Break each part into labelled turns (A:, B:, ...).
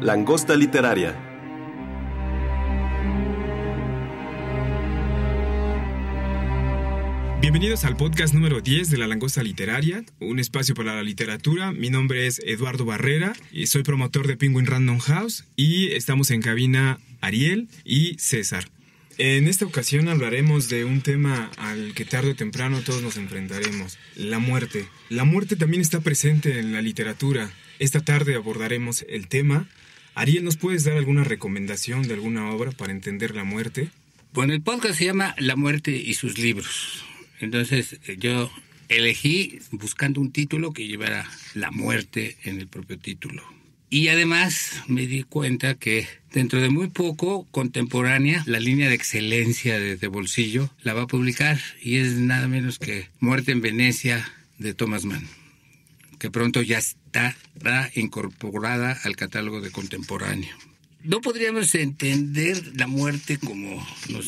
A: Langosta Literaria.
B: Bienvenidos al podcast número 10 de La Langosta Literaria, un espacio para la literatura. Mi nombre es Eduardo Barrera y soy promotor de Penguin Random House y estamos en cabina Ariel y César. En esta ocasión hablaremos de un tema al que tarde o temprano todos nos enfrentaremos, la muerte. La muerte también está presente en la literatura. Esta tarde abordaremos el tema. Ariel, ¿nos puedes dar alguna recomendación de alguna obra para entender la muerte?
C: Bueno, el podcast se llama La muerte y sus libros. Entonces yo elegí buscando un título que llevara la muerte en el propio título. Y además me di cuenta que dentro de muy poco, Contemporánea, la línea de excelencia de Bolsillo, la va a publicar. Y es nada menos que Muerte en Venecia de Thomas Mann, que pronto ya estará incorporada al catálogo de Contemporáneo. No podríamos entender la muerte como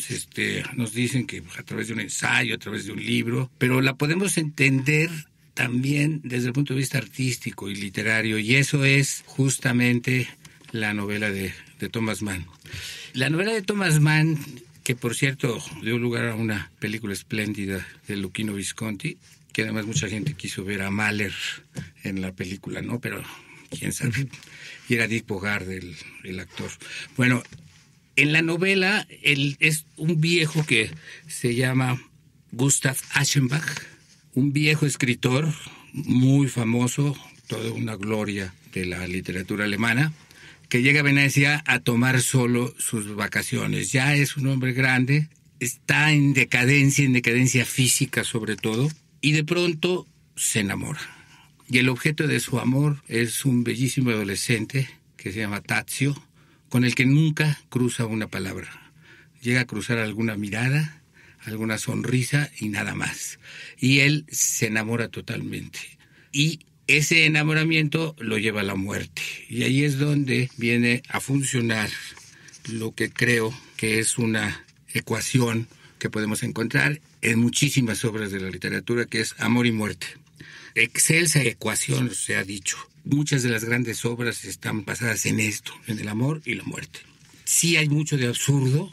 C: nos dicen que a través de un ensayo, a través de un libro, pero la podemos entender también desde el punto de vista artístico y literario, y eso es justamente la novela de Thomas Mann. La novela de Thomas Mann, que por cierto dio lugar a una película espléndida de Luchino Visconti, que además mucha gente quiso ver a Mahler en la película, ¿no? Pero quién sabe. Y era Dick Bogart el actor. Bueno, en la novela él es un viejo que se llama Gustav Aschenbach, un viejo escritor muy famoso, toda una gloria de la literatura alemana, que llega a Venecia a tomar solo sus vacaciones. Ya es un hombre grande, está en decadencia física sobre todo, y de pronto se enamora. Y el objeto de su amor es un bellísimo adolescente que se llama Tazio, con el que nunca cruza una palabra. Llega a cruzar alguna mirada, alguna sonrisa y nada más. Y él se enamora totalmente. Y ese enamoramiento lo lleva a la muerte. Y ahí es donde viene a funcionar lo que creo que es una ecuación que podemos encontrar en muchísimas obras de la literatura, que es amor y muerte. Excelsa ecuación, se ha dicho. Muchas de las grandes obras están basadas en esto, en el amor y la muerte. Sí hay mucho de absurdo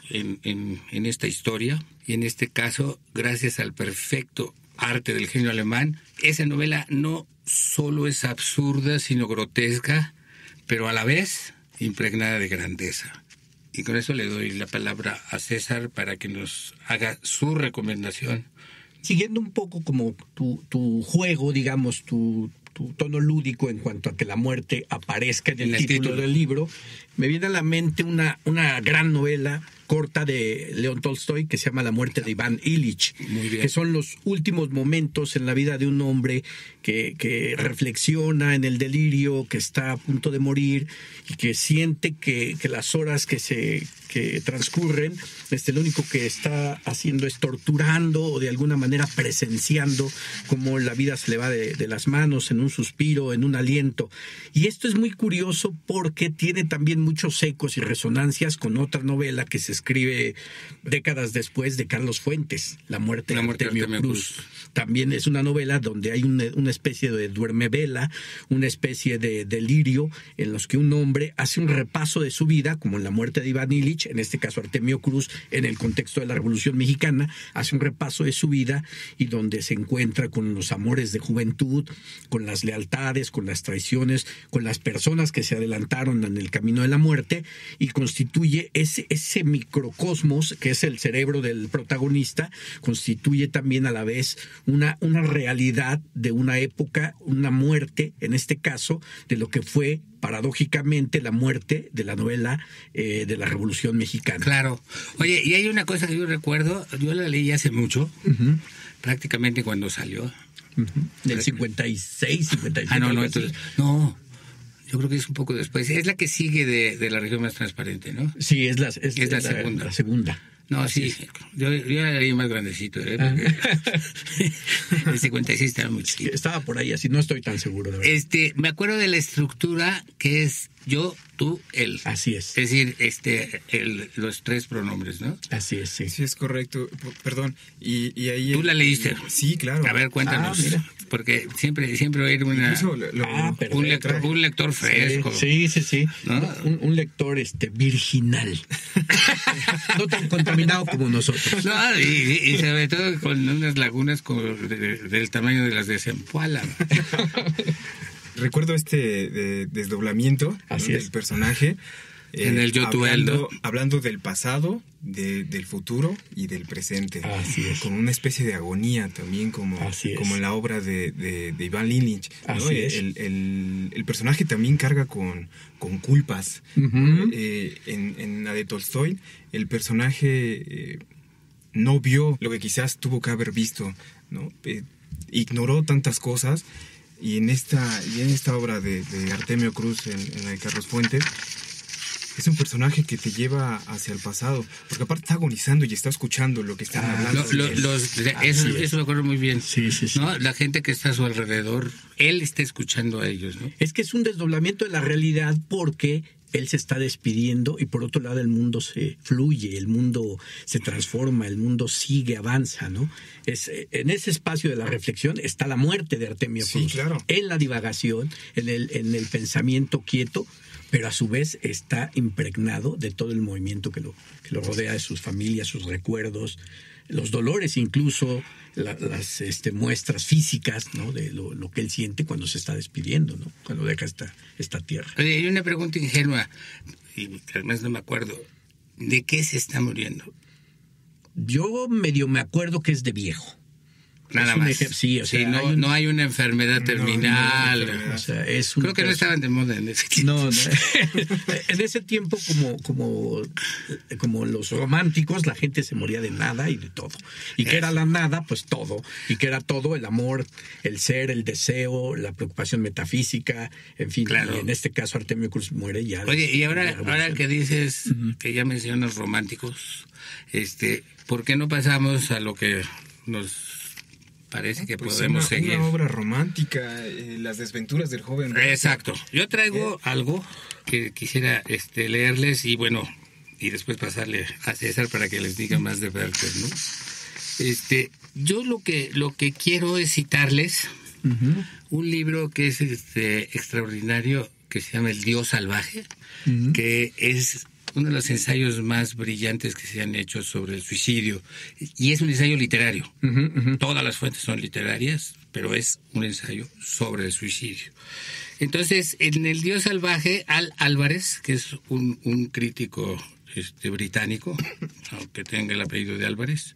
C: en esta historia, y en este caso, gracias al perfecto arte del genio alemán, esa novela no solo es absurda, sino grotesca, pero a la vez impregnada de grandeza. Y con eso le doy la palabra a César para que nos haga su recomendación.
D: Siguiendo un poco como tu juego, digamos, tu tono lúdico en cuanto a que la muerte aparezca en el título del libro, me viene a la mente una gran novela corta de León Tolstoy que se llama La muerte de Iván Ilich, que son los últimos momentos en la vida de un hombre que reflexiona en el delirio, que está a punto de morir y que siente que las horas que transcurren, lo único que está haciendo es torturando o de alguna manera presenciando cómo la vida se le va de las manos en un suspiro, en un aliento. Y esto es muy curioso porque tiene también muchos ecos y resonancias con otra novela que se escribe décadas después de Carlos Fuentes, La muerte de Artemio Cruz. También es una novela donde hay una especie de duermevela, una especie de delirio en los que un hombre hace un repaso de su vida, como en La muerte de Iván Ilich, en este caso Artemio Cruz, en el contexto de la Revolución Mexicana, hace un repaso de su vida y donde se encuentra con los amores de juventud, con las lealtades, con las traiciones, con las personas que se adelantaron en el camino de la muerte, y constituye ese microcosmos que es el cerebro del protagonista, constituye también a la vez una realidad de una época, una muerte, en este caso, de lo que fue paradójicamente la muerte de la novela de la Revolución Mexicana.
C: Claro. Oye, y hay una cosa que yo recuerdo, yo la leí hace mucho, prácticamente cuando salió.
D: Del 56, 57.
C: Ah, no, entonces, no. Yo creo que es un poco después. Es la que sigue de La región más transparente, ¿no?
D: Sí, es la segunda. La segunda.
C: No, así sí. Yo era ahí más grandecito, porque el 56 estaba muy chiquito.
D: Estaba por ahí, así no estoy tan seguro de verdad.
C: Me acuerdo de la estructura que es yo, tú, él.
D: Así es.
C: Es decir, los 3 pronombres, ¿no?
D: Así es, sí.
B: Sí, es correcto. Perdón. Y ahí...
C: ¿Tú la leíste?
B: Sí, claro.
C: A ver, cuéntanos.
D: Mira.
C: Porque siempre oír un lector fresco.
D: Sí.
C: ¿No?
D: Un lector virginal. No tan contaminado como nosotros.
C: No, y sobre todo con unas lagunas del tamaño de las de Zempoala.
B: Recuerdo desdoblamiento, ¿no?, del personaje.
C: En el Yo Tu Él, ¿no?
B: Hablando del pasado, del futuro y del presente.
D: Así es.
B: Con una especie de agonía también, como en la obra de Iván Lynch, ¿no?
D: Así es.
B: El personaje también carga con culpas.
D: Uh-huh.
B: En la de Tolstoy, el personaje no vio lo que quizás tuvo que haber visto, ¿no? Ignoró tantas cosas. Y en esta obra de Artemio Cruz, en la de Carlos Fuentes, es un personaje que te lleva hacia el pasado, porque aparte está agonizando y está escuchando lo que están hablando.
C: Eso me acuerdo muy bien.
D: Sí.
C: ¿No? La gente que está a su alrededor, él está escuchando a ellos, ¿no?
D: Es que es un desdoblamiento de la realidad porque él se está despidiendo y por otro lado el mundo se fluye, el mundo se transforma, el mundo sigue, avanza, ¿no? En ese espacio de la reflexión está la muerte de Artemio Cruz.
B: Sí, claro.
D: En la divagación, en el pensamiento quieto, pero a su vez está impregnado de todo el movimiento que lo rodea, de sus familias, sus recuerdos, los dolores incluso, las muestras físicas, ¿no? De lo que él siente cuando se está despidiendo, ¿no? Cuando deja esta tierra.
C: Oye, hay una pregunta ingenua, y además no me acuerdo, ¿de qué se está muriendo?
D: Yo medio me acuerdo que es de viejo.
C: Nada más.
D: Sí, o sea,
C: no hay una enfermedad terminal.
D: O sea,
C: creo que no estaban de moda en ese tiempo.
D: No. En ese tiempo, como los románticos, la gente se moría de nada y de todo. Y que era la nada, pues todo. Y que era todo, el amor, el ser, el deseo, la preocupación metafísica, en fin.
C: Claro.
D: Y en este caso Artemio Cruz muere ya.
C: Oye, y ahora que dices que ya mencionas románticos, ¿por qué no pasamos a lo que nos parece que podemos seguir?
B: Una obra romántica, las desventuras del joven.
C: Exacto. Yo traigo algo que quisiera leerles y bueno, y después pasarle a César para que les diga más de Werther, ¿no? Yo lo que quiero es citarles un libro que es extraordinario, que se llama El Dios Salvaje, que es uno de los ensayos más brillantes que se han hecho sobre el suicidio. Y es un ensayo literario. Todas las fuentes son literarias, pero es un ensayo sobre el suicidio. Entonces, en El Dios Salvaje, Al Álvarez, que es un crítico británico, aunque tenga el apellido de Álvarez,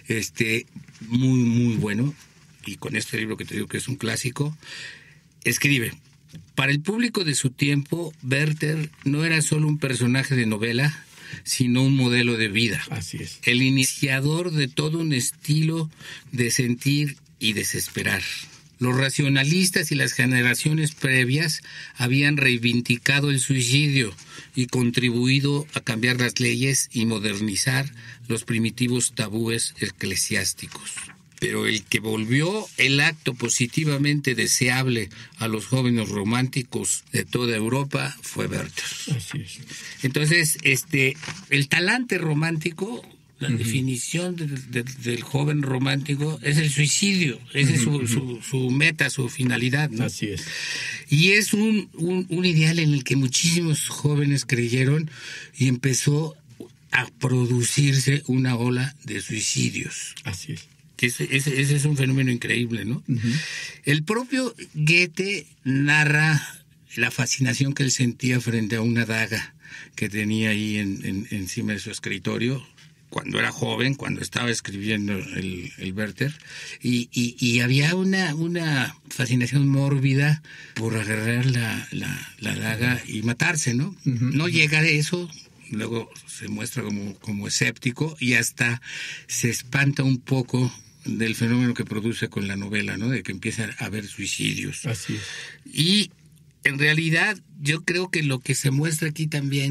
C: muy, muy bueno, y con este libro que te digo que es un clásico, escribe: para el público de su tiempo, Werther no era solo un personaje de novela, sino un modelo de vida.
D: Así es.
C: El iniciador de todo un estilo de sentir y desesperar. Los racionalistas y las generaciones previas habían reivindicado el suicidio y contribuido a cambiar las leyes y modernizar los primitivos tabúes eclesiásticos. Pero el que volvió el acto positivamente deseable a los jóvenes románticos de toda Europa fue Werther.
D: Así es.
C: Entonces, el talante romántico, la definición del joven romántico es el suicidio. Esa es su meta, su finalidad, ¿no?
D: Así es.
C: Y es un ideal en el que muchísimos jóvenes creyeron y empezó a producirse una ola de suicidios.
D: Así es.
C: Ese es un fenómeno increíble, ¿no? El propio Goethe narra la fascinación que él sentía frente a una daga que tenía ahí encima de su escritorio cuando era joven, cuando estaba escribiendo el Werther, y había una fascinación mórbida por agarrar la daga y matarse, ¿no? No llega a eso. Luego se muestra como escéptico y hasta se espanta un poco del fenómeno que produce con la novela, ¿no? De que empieza a haber suicidios.
D: Así es.
C: Y en realidad yo creo que lo que se muestra aquí también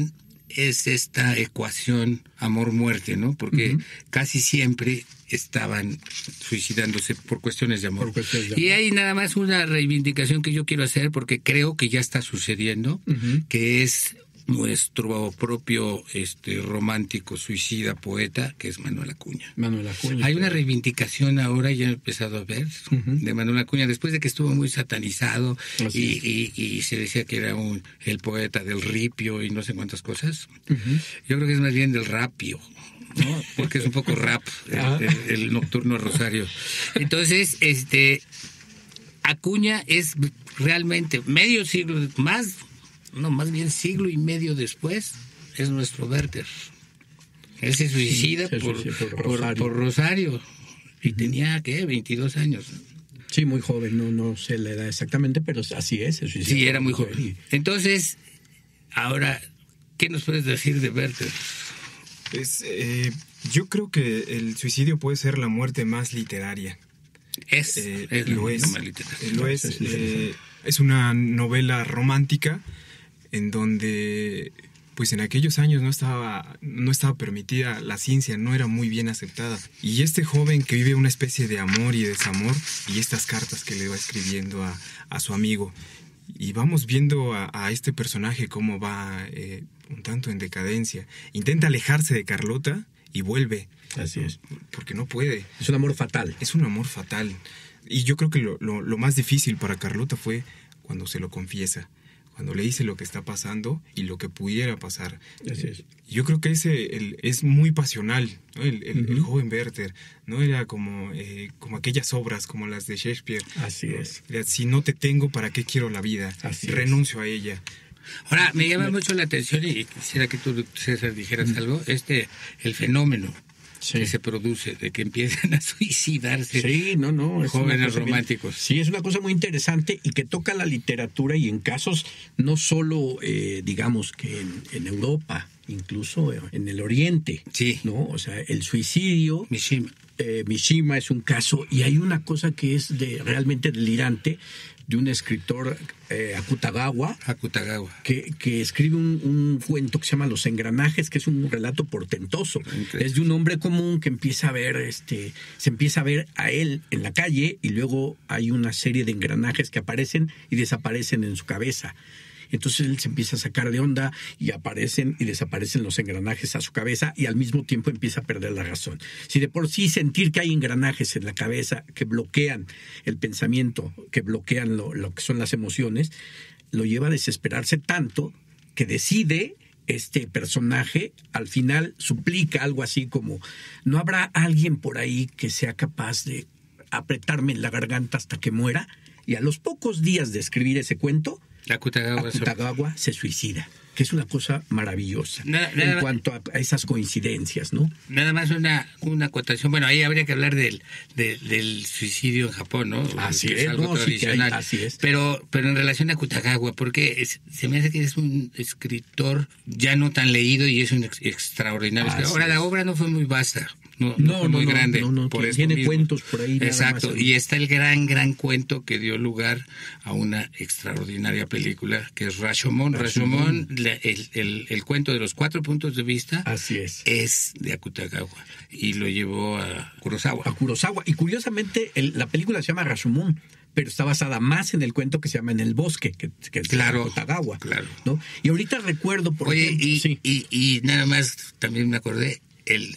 C: es esta ecuación amor-muerte, ¿no? Porque casi siempre estaban suicidándose por cuestiones de amor. Y hay nada más una reivindicación que yo quiero hacer, porque creo que ya está sucediendo, que es nuestro propio romántico, suicida, poeta, que es Manuel Acuña.
D: Manuel Acuña.
C: Hay una reivindicación ahora, ya he empezado a ver, de Manuel Acuña, después de que estuvo muy satanizado y se decía que era el poeta del ripio y no sé cuántas cosas. Yo creo que es más bien del rapio, ¿no? Porque es un poco rap, el nocturno Rosario. Entonces, Acuña es realmente medio siglo más bien siglo y medio después, es nuestro Werther. Él se suicida por Rosario. Y tenía, ¿qué? 22 años.
D: Sí, muy joven, no sé la edad exactamente, pero así es.
C: Sí, era muy joven. Entonces, ahora, ¿qué nos puedes decir de Werther?
B: Yo creo que el suicidio puede ser la muerte más literaria. Lo es. Es una novela romántica en donde, pues en aquellos años no estaba permitida la ciencia, no era muy bien aceptada. Y este joven que vive una especie de amor y desamor, y estas cartas que le va escribiendo a su amigo, y vamos viendo a este personaje cómo va un tanto en decadencia. Intenta alejarse de Carlota y vuelve.
D: Así es.
B: Porque no puede.
D: Es un amor fatal.
B: Es un amor fatal. Y yo creo que lo más difícil para Carlota fue cuando se lo confiesa, cuando le dice lo que está pasando y lo que pudiera pasar.
D: Así es.
B: Yo creo que es muy pasional, ¿no? El joven Werther, ¿no? Era como aquellas obras, como las de Shakespeare.
D: Así es.
B: Si no te tengo, ¿para qué quiero la vida? Renuncio a ella.
C: Ahora, me llama mucho la atención, y quisiera que tú, César, dijeras algo, el fenómeno que se produce, de que empiezan a suicidarse jóvenes románticos.
D: Sí, es una cosa muy interesante y que toca la literatura, y en casos no solo, digamos que en Europa, incluso en el Oriente, ¿no? O sea, el suicidio, Mishima es un caso, y hay una cosa que es realmente delirante, de un escritor, Akutagawa, que escribe un cuento que se llama Los Engranajes, que es un relato portentoso. Es de un hombre común que empieza a ver, se empieza a ver a él en la calle, y luego hay una serie de engranajes que aparecen y desaparecen en su cabeza. Entonces él se empieza a sacar de onda, y aparecen y desaparecen los engranajes a su cabeza, y al mismo tiempo empieza a perder la razón. Si de por sí sentir que hay engranajes en la cabeza que bloquean el pensamiento, que bloquean lo que son las emociones, lo lleva a desesperarse tanto que decide, este personaje al final suplica algo así como: ¿no habrá alguien por ahí que sea capaz de apretarme en la garganta hasta que muera? Y a los pocos días de escribir ese cuento, Akutagawa se suicida, que es una cosa maravillosa en cuanto a esas coincidencias, ¿no?
C: Nada más una acotación. Bueno, ahí habría que hablar del suicidio en Japón, ¿no?
D: Así
C: es, algo tradicional.
D: Así es.
C: Pero en relación a Akutagawa, porque se me hace que es un escritor ya no tan leído, y es un extraordinario escritor. Ahora, la obra no fue muy vasta. No fue muy grande.
D: Tiene cuentos por ahí.
C: Exacto,
D: nada más.
C: Y está el gran cuento que dio lugar a una extraordinaria película, que es Rashomon. Rashomon, el cuento de los 4 puntos de vista,
D: así
C: es de Akutagawa, y lo llevó a Kurosawa.
D: Y curiosamente, la película se llama Rashomon, pero está basada más en el cuento que se llama En el bosque, que es de Akutagawa.
C: Claro.
D: ¿No? Y ahorita recuerdo, por ejemplo...
C: Y nada más, también me acordé, el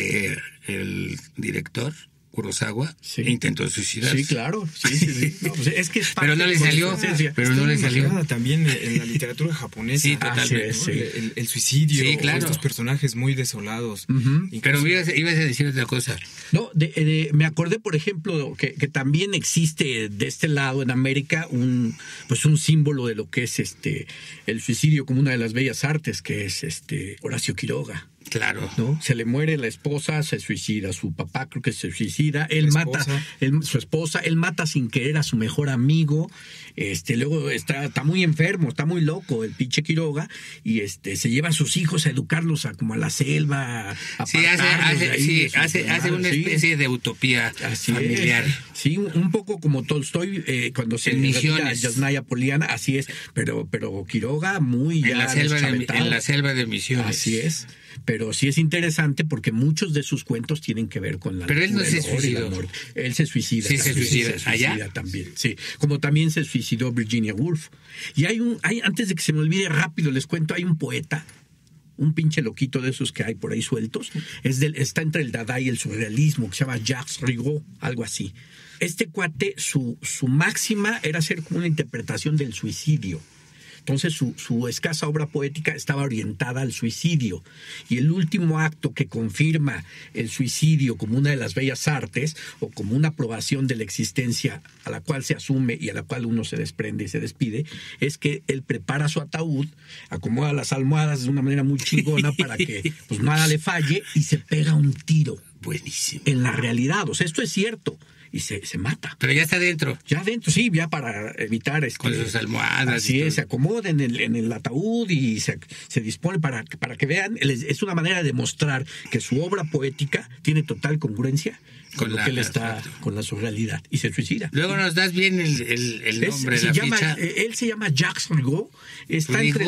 C: director Kurosawa intentó suicidarse.
D: Sí, claro. Sí. No, pues es que
C: pero no le salió.
B: También en la literatura japonesa.
C: Sí, totalmente.
B: El suicidio, estos personajes muy desolados.
C: Pero ibas a decir otra cosa.
D: No, me acordé, por ejemplo, que también existe de este lado en América un símbolo de lo que es el suicidio como una de las bellas artes, que es Horacio Quiroga.
C: Claro.
D: ¿no? Se le muere la esposa, se suicida. Su papá creo que se suicida. Su esposa, él mata sin querer a su mejor amigo. Luego está muy enfermo, está muy loco el pinche Quiroga, y se lleva a sus hijos a educarlos como a la selva.
C: Hace una especie de utopía familiar.
D: Sí, un poco como Tolstoy cuando se retira a Yasnaya Poliana, así es, pero Quiroga muy
C: en la selva de Misiones.
D: Así es. Pero sí es interesante porque muchos de sus cuentos tienen que ver con la
C: Pero él no se suicidó.
D: Él se suicida.
C: Sí, se suicida. ¿Allá?
D: También, sí. Como también se suicidó Virginia Woolf. Y antes de que se me olvide rápido, les cuento, hay un poeta, un pinche loquito de esos que hay por ahí sueltos. Está entre el Dada y el surrealismo, que se llama Jacques Rigaud, algo así. Este cuate, su máxima era hacer como una interpretación del suicidio. Entonces su escasa obra poética estaba orientada al suicidio. Y el último acto que confirma el suicidio como una de las bellas artes o como una aprobación de la existencia a la cual se asume y a la cual uno se desprende y se despide, es que él prepara su ataúd, acomoda las almohadas de una manera muy chingona para que pues nada le falle, y se pega un tiro.
C: Buenísimo.
D: En la realidad, o sea, esto es cierto. Y se mata.
C: Pero ya está dentro.
D: Ya dentro, sí, ya para evitar...
C: Con sus almohadas.
D: Así es, se acomoda en el ataúd y se dispone para que vean. Es una manera de demostrar que su obra poética tiene total congruencia con lo que él está, con la surrealidad. Y se suicida.
C: Luego nos das bien el nombre de la ficha.
D: Él se llama Jacques Rigaud. Está entre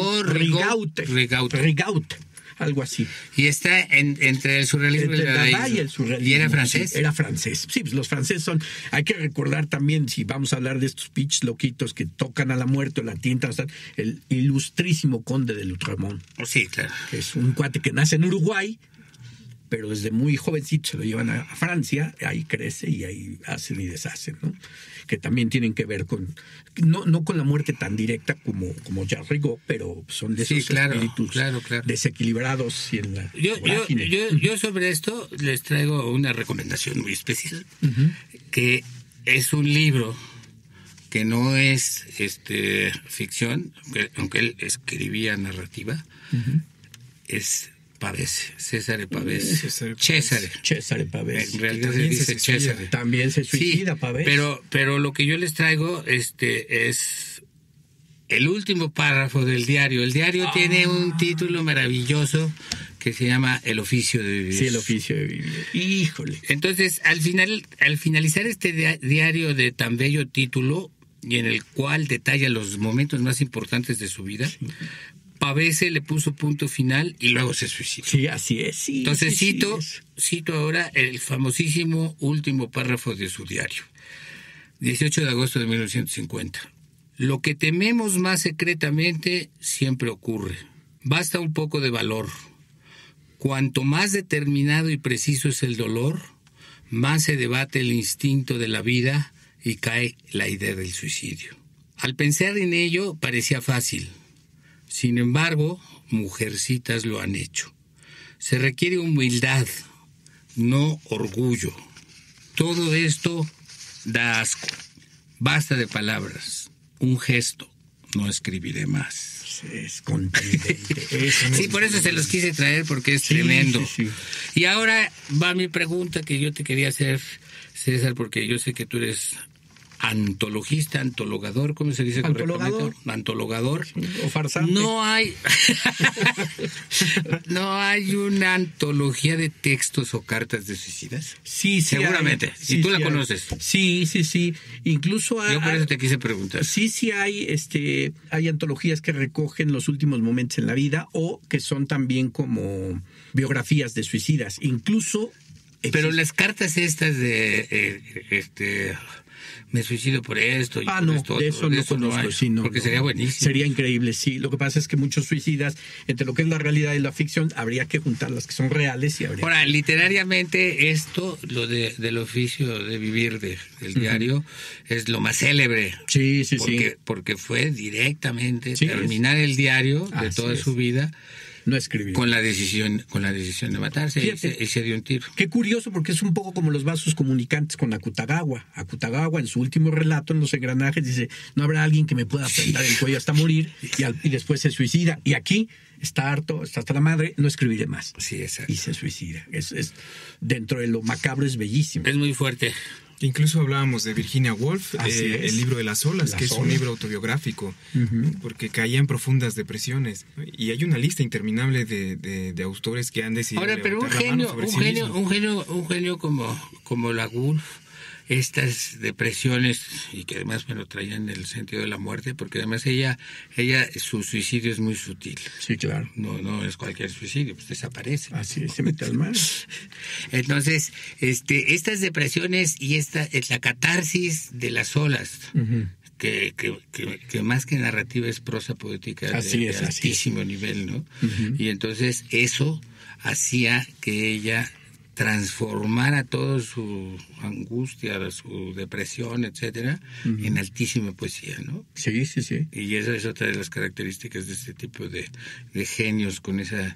D: Rigaud. Algo así.
C: Y está entre el surrealismo y el dadaísmo.
D: Y el surrealismo.
C: ¿Y era francés?
D: Sí, era francés. Sí, pues los franceses son... Hay que recordar también, si vamos a hablar de estos pitch loquitos que tocan a la muerte o la tinta, el ilustrísimo conde de Lautréamont.
C: Sí, claro.
D: Que es un cuate que nace en Uruguay, pero desde muy jovencito se lo llevan a Francia, ahí crece y ahí hacen y deshacen, ¿no? Que también tienen que ver con, no con la muerte tan directa como Jacques Rigaud, pero son de esos espíritus desequilibrados y en la vorágine.
C: Yo sobre esto les traigo una recomendación muy especial, que es un libro que no es ficción, aunque él escribía narrativa, es Pavese, César Pavese.
D: César Pavese.
C: En realidad se dice César.
D: También se suicida, sí, Pavese.
C: Pero lo que yo les traigo es el último párrafo del diario. El diario tiene un título maravilloso que se llama El oficio de vivir.
D: Sí, El oficio de vivir. Híjole.
C: Entonces, al finalizar este diario de tan bello título, y en el cual detalla los momentos más importantes de su vida, sí, Pavese le puso punto final y luego se suicidó.
D: Sí, así es. Sí,
C: entonces
D: sí,
C: cito ahora el famosísimo último párrafo de su diario. 18 de agosto de 1950. Lo que tememos más secretamente siempre ocurre. Basta un poco de valor. Cuanto más determinado y preciso es el dolor, más se debate el instinto de la vida y cae la idea del suicidio. Al pensar en ello parecía fácil. Sin embargo, mujercitas lo han hecho. Se requiere humildad, no orgullo. Todo esto da asco. Basta de palabras. Un gesto. No escribiré más.
D: Es contundente.
C: Sí, por eso se los quise traer, porque es tremendo. Sí. Y ahora va mi pregunta que yo te quería hacer, César, porque yo sé que tú eres antologista, antologador, ¿cómo se dice correctamente? Antologador.
D: Sí, o farsante.
C: No hay una antología de textos o cartas de suicidas.
D: Sí,
C: seguramente.
D: Sí,
C: y tú la conoces.
D: Sí. Incluso
C: yo por eso te quise preguntar.
D: Sí hay antologías que recogen los últimos momentos en la vida o que son también como biografías de suicidas. Incluso.
C: Pero las cartas estas de me suicido por esto.
D: De eso no conozco, sí, no.
C: Porque sería buenísimo.
D: Sería increíble, sí. Lo que pasa es que muchos suicidas, entre lo que es la realidad y la ficción, habría que juntar las que son reales y habría.
C: Ahora, literariamente, lo del oficio de vivir del diario es lo más célebre.
D: Sí.
C: Porque fue directamente terminar el diario de toda su vida
D: no escribir.
C: Con la decisión de matarse, y se dio un tiro.
D: Qué curioso, porque es un poco como los vasos comunicantes con Akutagawa. Akutagawa, en su último relato, en Los engranajes, dice, no habrá alguien que me pueda prender el cuello hasta morir, y después se suicida. Y aquí está harto, está hasta la madre, no escribiré más.
C: Sí, exacto.
D: Y se suicida. Es dentro de lo macabro es bellísimo.
C: Es muy fuerte.
B: Incluso hablábamos de Virginia Woolf, el libro de las olas, que es un libro autobiográfico, porque caía en profundas depresiones. Y hay una lista interminable de autores que han decidido.
C: Ahora, pero un genio como la Woolf, estas depresiones, y que además me lo traían en el sentido de la muerte, porque además ella su suicidio es muy sutil.
D: Sí, claro.
C: No es cualquier suicidio, pues desaparece.
D: Así es, se mete al mar.
C: Entonces, estas depresiones y la catarsis de las olas, que más que narrativa es prosa poética de altísimo nivel, ¿no? Y entonces eso hacía que ella transformara toda su angustia, su depresión, etcétera, en altísima poesía, ¿no?
D: Sí, sí, sí.
C: Y esa es otra de las características de este tipo de genios con esa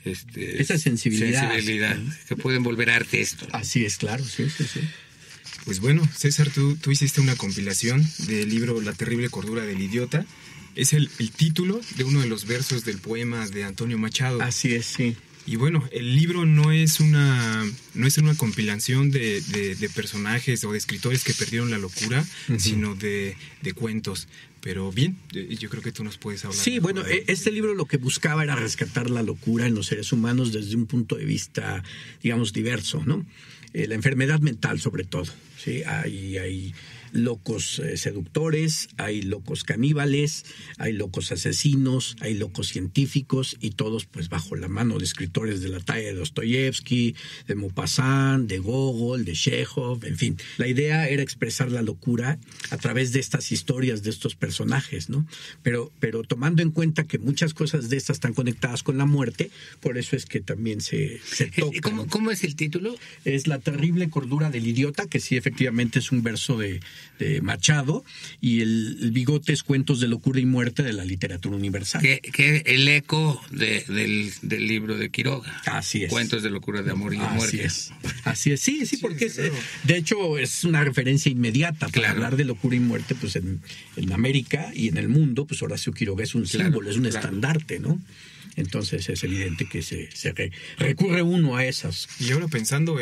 C: sensibilidad que pueden volver arte esto, ¿no?
D: Así es, claro, sí, sí, sí.
B: Pues bueno, César, tú hiciste una compilación del libro La terrible cordura del idiota. Es el título de uno de los versos del poema de Antonio Machado.
D: Así es, sí.
B: Y bueno, el libro no es una compilación de personajes o de escritores que perdieron la locura, sino de cuentos. Pero bien, yo creo que tú nos puedes hablar.
D: Sí, bueno, este libro lo que buscaba era rescatar la locura en los seres humanos desde un punto de vista, digamos, diverso, ¿no? La enfermedad mental, sobre todo, ¿sí? Hay locos seductores, hay locos caníbales, hay locos asesinos, hay locos científicos, y todos pues bajo la mano de escritores de la talla de Dostoyevsky, de Maupassant, de Gogol, de Chekhov, en fin. La idea era expresar la locura a través de estas historias de estos personajes, ¿no? Pero tomando en cuenta que muchas cosas de estas están conectadas con la muerte, por eso es que también se toca.
C: ¿Cómo es el título?
D: Es La terrible cordura del idiota, que sí, efectivamente es un verso de Machado, y el bigote es Cuentos de locura y muerte de la literatura universal.
C: Que el eco del libro de Quiroga.
D: Así es.
C: Cuentos de locura, de amor y de muerte.
D: Así es, sí, porque claro. De hecho es una referencia inmediata para hablar de locura y muerte, pues en América y en el mundo, pues Horacio Quiroga es un símbolo, es un estandarte, ¿no? Entonces es evidente que se recurre uno a esas.
B: Y ahora pensando,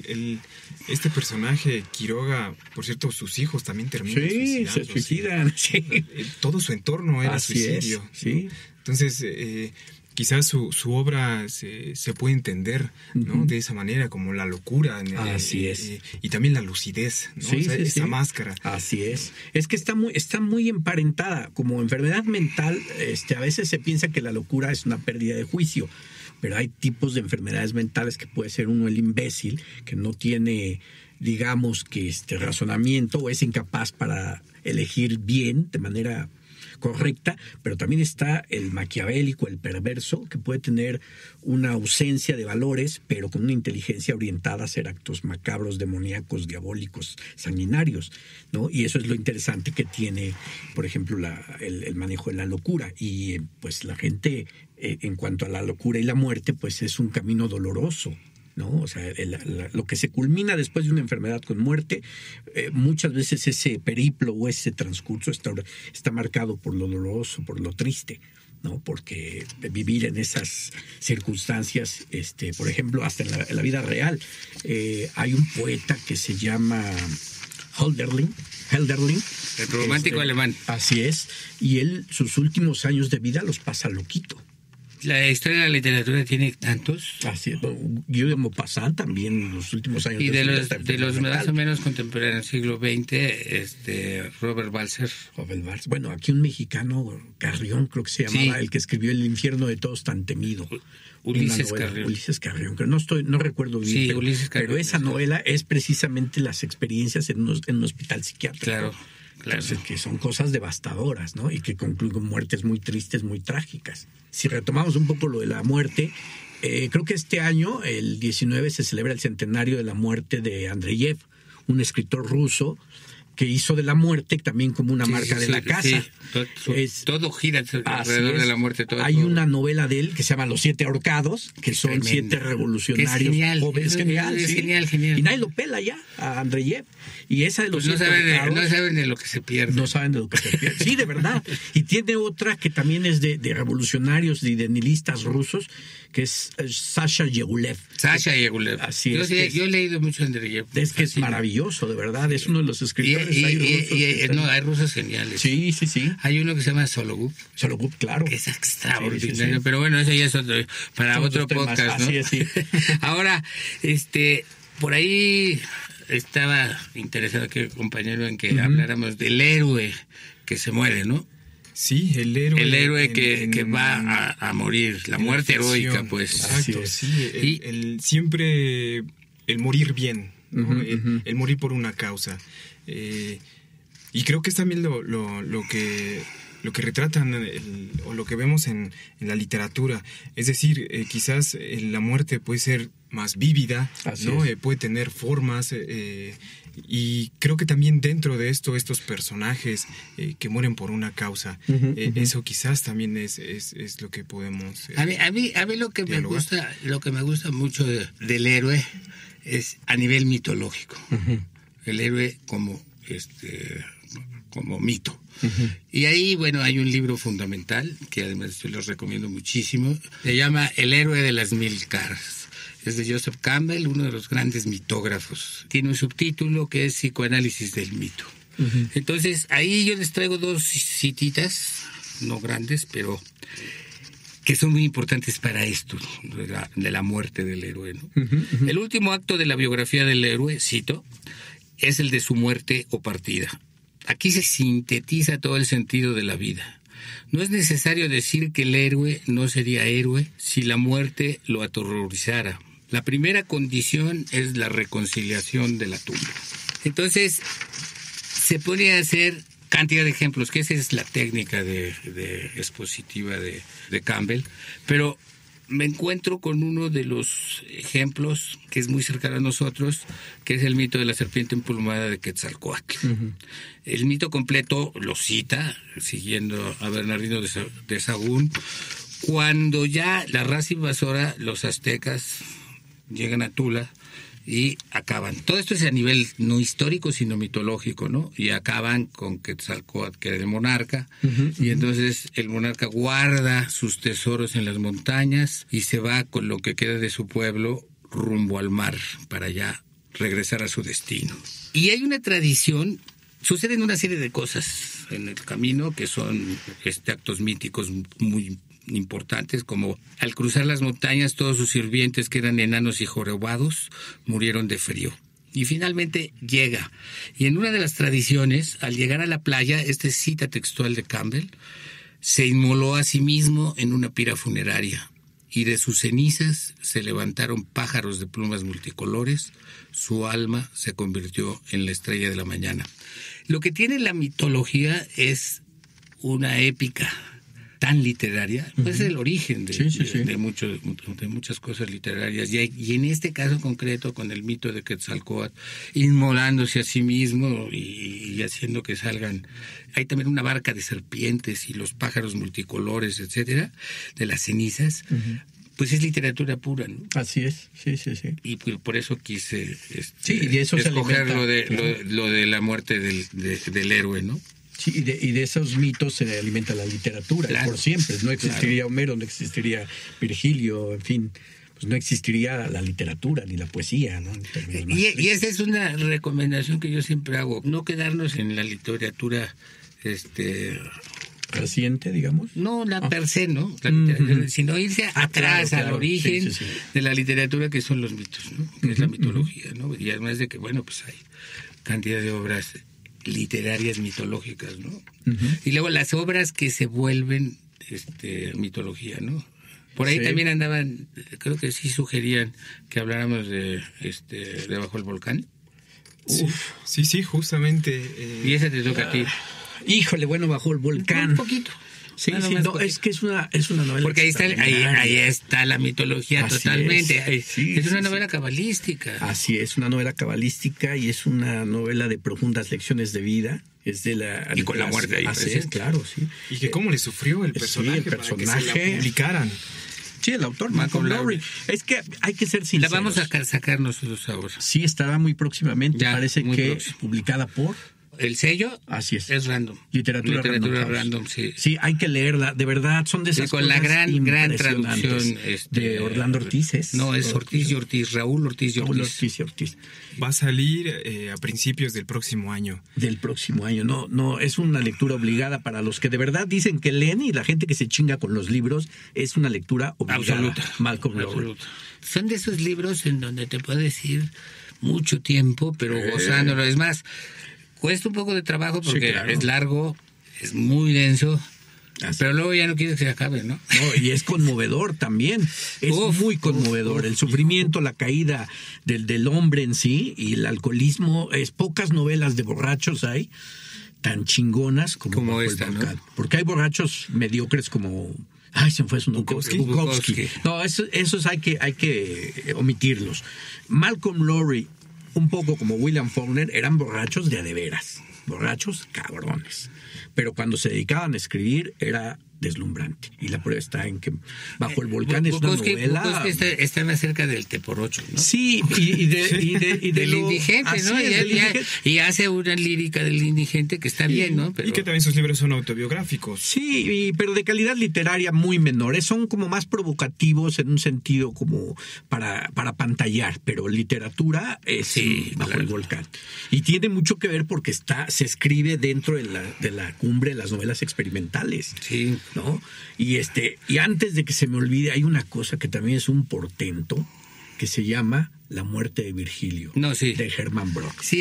B: este personaje, Quiroga, por cierto, sus hijos también terminan suicidándose.
D: Sí, se suicidan. Sí.
B: Todo su entorno era suicidio.
D: Sí.
B: Entonces, quizás su obra se puede entender, ¿no? De esa manera, como la locura.
D: Así es.
B: Y también la lucidez, ¿no? Esa máscara.
D: Así es. Es que está muy emparentada. Como enfermedad mental, a veces se piensa que la locura es una pérdida de juicio, pero hay tipos de enfermedades mentales que puede ser uno el imbécil, que no tiene, digamos, que razonamiento, o es incapaz para elegir bien, de manera correcta, pero también está el maquiavélico, el perverso, que puede tener una ausencia de valores, pero con una inteligencia orientada a hacer actos macabros, demoníacos, diabólicos, sanguinarios, ¿no? Y eso es lo interesante que tiene, por ejemplo, el manejo de la locura. Y pues la gente, en cuanto a la locura y la muerte, pues es un camino doloroso, ¿no? O sea, lo que se culmina después de una enfermedad con muerte, muchas veces ese periplo o ese transcurso está marcado por lo doloroso, por lo triste, ¿no? Porque vivir en esas circunstancias, por ejemplo, hasta en la vida real, hay un poeta que se llama Hölderlin,
C: el romántico alemán.
D: Así es, y él sus últimos años de vida los pasa loquito.
C: La historia de la literatura tiene tantos.
D: Así es. Guillermo de Maupassant también en los últimos años.
C: Y de los más o menos contemporáneos del siglo XX, Robert Balser.
D: Bueno, aquí un mexicano, Carrión creo que se llamaba, el que escribió El infierno de todos tan temido.
C: Ulises
D: Carrión, que no recuerdo bien.
C: Sí, Ulises Carrión.
D: Pero esa novela es precisamente las experiencias en un hospital psiquiátrico.
C: Claro.
D: Entonces, que son cosas devastadoras, ¿no? Y que concluyen con muertes muy tristes, muy trágicas. Si retomamos un poco lo de la muerte, creo que este año, el 19, se celebra el centenario de la muerte de Andreyev, un escritor ruso que hizo de la muerte también como una marca de la casa.
C: Todo gira alrededor de la muerte.
D: Hay una novela de él que se llama Los 7 ahorcados, que son
C: tremendo.
D: 7 revolucionarios jóvenes.
C: Es genial.
D: Y nadie lo pela ya, a Andreyev. Y esa de los
C: pues
D: 7 ahorcados...
C: No saben de lo que se pierde.
D: No saben de lo que se pierde. Sí, de verdad. Y tiene otra que también es de revolucionarios y de nihilistas rusos, que es Sasha Yegulev. Así es.
C: Yo he leído mucho de Andreyev.
D: Es que es maravilloso, de verdad. Es uno de los escritores.
C: Hay rusos geniales.
D: Sí.
C: Hay uno que se llama Sologub.
D: Sologub, claro.
C: Que es extraordinario. Sí. Pero bueno, eso ya es para otro podcast, ¿no?
D: Así es, sí.
C: Ahora, por ahí estaba interesado aquí, compañero, en que habláramos del héroe que se muere, ¿no?
B: Sí, el héroe.
C: El héroe que va a morir, la muerte heroica, pues.
B: Exacto, sí. Siempre el morir bien, ¿no? El morir por una causa. Y creo que es también lo que retratan o lo que vemos en la literatura. Es decir, quizás la muerte puede ser más vívida, ¿no? Puede tener formas, y creo que también dentro de estos personajes que mueren por una causa, eso quizás también es lo que podemos
C: a mí lo que me gusta mucho del héroe es a nivel mitológico. El héroe como mito. Y ahí, bueno, hay un libro fundamental que además yo los recomiendo muchísimo. Se llama El héroe de las 1000 caras. Es de Joseph Campbell, uno de los grandes mitógrafos. Tiene un subtítulo que es Psicoanálisis del mito. Entonces, ahí yo les traigo 2 cititas, no grandes, pero que son muy importantes para esto, de la muerte del héroe, ¿no? El último acto de la biografía del héroe, cito, es el de su muerte o partida. Aquí se sintetiza todo el sentido de la vida. No es necesario decir que el héroe no sería héroe si la muerte lo aterrorizara. La primera condición es la reconciliación de la tumba. Entonces, se pone a hacer cantidad de ejemplos, que esa es la técnica de expositiva de Campbell, pero me encuentro con uno de los ejemplos que es muy cercano a nosotros, que es el mito de la serpiente emplumada de Quetzalcóatl. El mito completo lo cita, siguiendo a Bernardino de Sahagún, cuando ya la raza invasora, los aztecas, llegan a Tula y acaban. Todo esto es a nivel no histórico, sino mitológico, ¿no? Y acaban con Quetzalcóatl, que era el monarca, y entonces el monarca guarda sus tesoros en las montañas y se va con lo que queda de su pueblo rumbo al mar para ya regresar a su destino. Y hay una tradición, suceden una serie de cosas en el camino que son actos míticos muy importantes, como al cruzar las montañas todos sus sirvientes, que eran enanos y jorobados, murieron de frío. Y finalmente llega. Y en una de las tradiciones, al llegar a la playa, esta es cita textual de Campbell, se inmoló a sí mismo en una pira funeraria, y de sus cenizas se levantaron pájaros de plumas multicolores, su alma se convirtió en la estrella de la mañana. Lo que tiene la mitología es una épica tan literaria, pues es el origen de muchas cosas literarias. Y en este caso concreto, con el mito de Quetzalcóatl, inmolándose a sí mismo y haciendo que salgan... Hay también una barca de serpientes y los pájaros multicolores, etcétera, de las cenizas. Pues es literatura pura, ¿no?
D: Así es, sí.
C: Y por eso quise
D: de eso
C: escoger lo de la muerte del héroe, ¿no?
D: Sí, y de esos mitos se alimenta la literatura, claro, por siempre. No existiría Homero, no existiría Virgilio, en fin, pues no existiría la literatura ni la poesía, ¿no?
C: Y esa es una recomendación que yo siempre hago, no quedarnos en la literatura
D: reciente, digamos.
C: No, la per se, ¿no? Sino irse atrás, al origen de la literatura, que son los mitos, ¿no? Que es la mitología, ¿no? Y además de que, bueno, pues hay cantidad de obras literarias mitológicas, ¿no? Y luego las obras que se vuelven mitología, ¿no? Por ahí también andaban, creo que sí sugerían que habláramos de Bajo el volcán.
B: Sí, justamente.
C: Y esa te toca a ti.
D: Híjole, bueno, Bajo el volcán.
C: Un poquito.
D: Sí,
C: Nada
D: sí,
C: más
D: no,
C: poquito.
D: es que es una novela.
C: Porque ahí está la mitología
D: Así
C: totalmente.
D: es. Sí,
C: es una
D: sí,
C: novela cabalística.
D: Así es, una novela cabalística y es una novela de profundas lecciones de vida. Es de la
C: Y con la muerte ahí
D: Así es,
C: presente.
D: claro, sí.
B: Y que cómo le sufrió el
D: Sí,
B: personaje,
D: el
B: para que se
D: personaje.
B: la publicaran.
D: Sí, el autor,
C: Malcolm
D: Malcolm Lowry.
C: Lowry.
D: Es que hay que ser
C: La
D: sinceros.
C: vamos a sacar nosotros ahora.
D: Sí, estará muy próximamente.
C: Ya,
D: Parece
C: muy
D: que
C: próximo.
D: publicada por...
C: El sello
D: Así es.
C: es random.
D: Literatura
C: random, sí.
D: Sí, hay que leerla. De verdad, son de esas
C: Sí, con la
D: cosas
C: gran
D: impresionantes.
C: traducción
D: de Orlando Ortiz.
C: No, es Ortiz y Ortiz, Raúl Ortiz y
D: Raúl
C: Ortiz.
D: Ortiz y Ortiz.
B: Va a salir a principios del próximo año.
D: Del próximo año. No, es una lectura obligada para los que de verdad dicen que leen y la gente que se chinga con los libros. Es una lectura obligada.
C: Absoluta.
D: Malcolm Lowry.
C: Absoluta. Son de esos libros en donde te puedes ir mucho tiempo, pero gozándolo. Es más, cuesta un poco de trabajo porque
D: Sí, claro.
C: es largo, es muy denso,
D: Así.
C: pero luego ya no quieres que se acabe, ¿no?
D: No, y es conmovedor también. Es muy conmovedor. El sufrimiento, la caída del hombre en sí y el alcoholismo. Es pocas novelas de borrachos hay tan chingonas como Bajo
C: esta,
D: el Volcán.
C: ¿no?
D: Porque hay borrachos mediocres como... Ay, se me fue su nombre.
C: Bukowski.
D: No, esos hay que omitirlos. Malcolm Lowry, un poco como William Faulkner, eran borrachos de a de veras. Borrachos cabrones. Pero cuando se dedicaban a escribir era deslumbrante. Y la prueba está en que Bajo el Volcán es una novela...
C: Bukowski está más cerca del Teporocho, ¿no?
D: Sí, y
C: del
D: lo-
C: indigente,
D: así
C: ¿no?
D: es, del indigente.
C: Y hace una lírica del indigente que está bien, ¿no?
B: Y que también sus libros son autobiográficos.
D: Sí, pero de calidad literaria muy menores. Son como más provocativos en un sentido como para pantallar, pero literatura es
C: Sí,
D: Bajo
C: claro.
D: el Volcán. Y tiene mucho que ver porque se escribe dentro de la cumbre de las novelas experimentales.
C: Sí.
D: ¿No? Y antes de que se me olvide, hay una cosa que también es un portento que se llama La muerte de Virgilio,
C: No, sí.
D: de Hermann Brock.
C: Sí,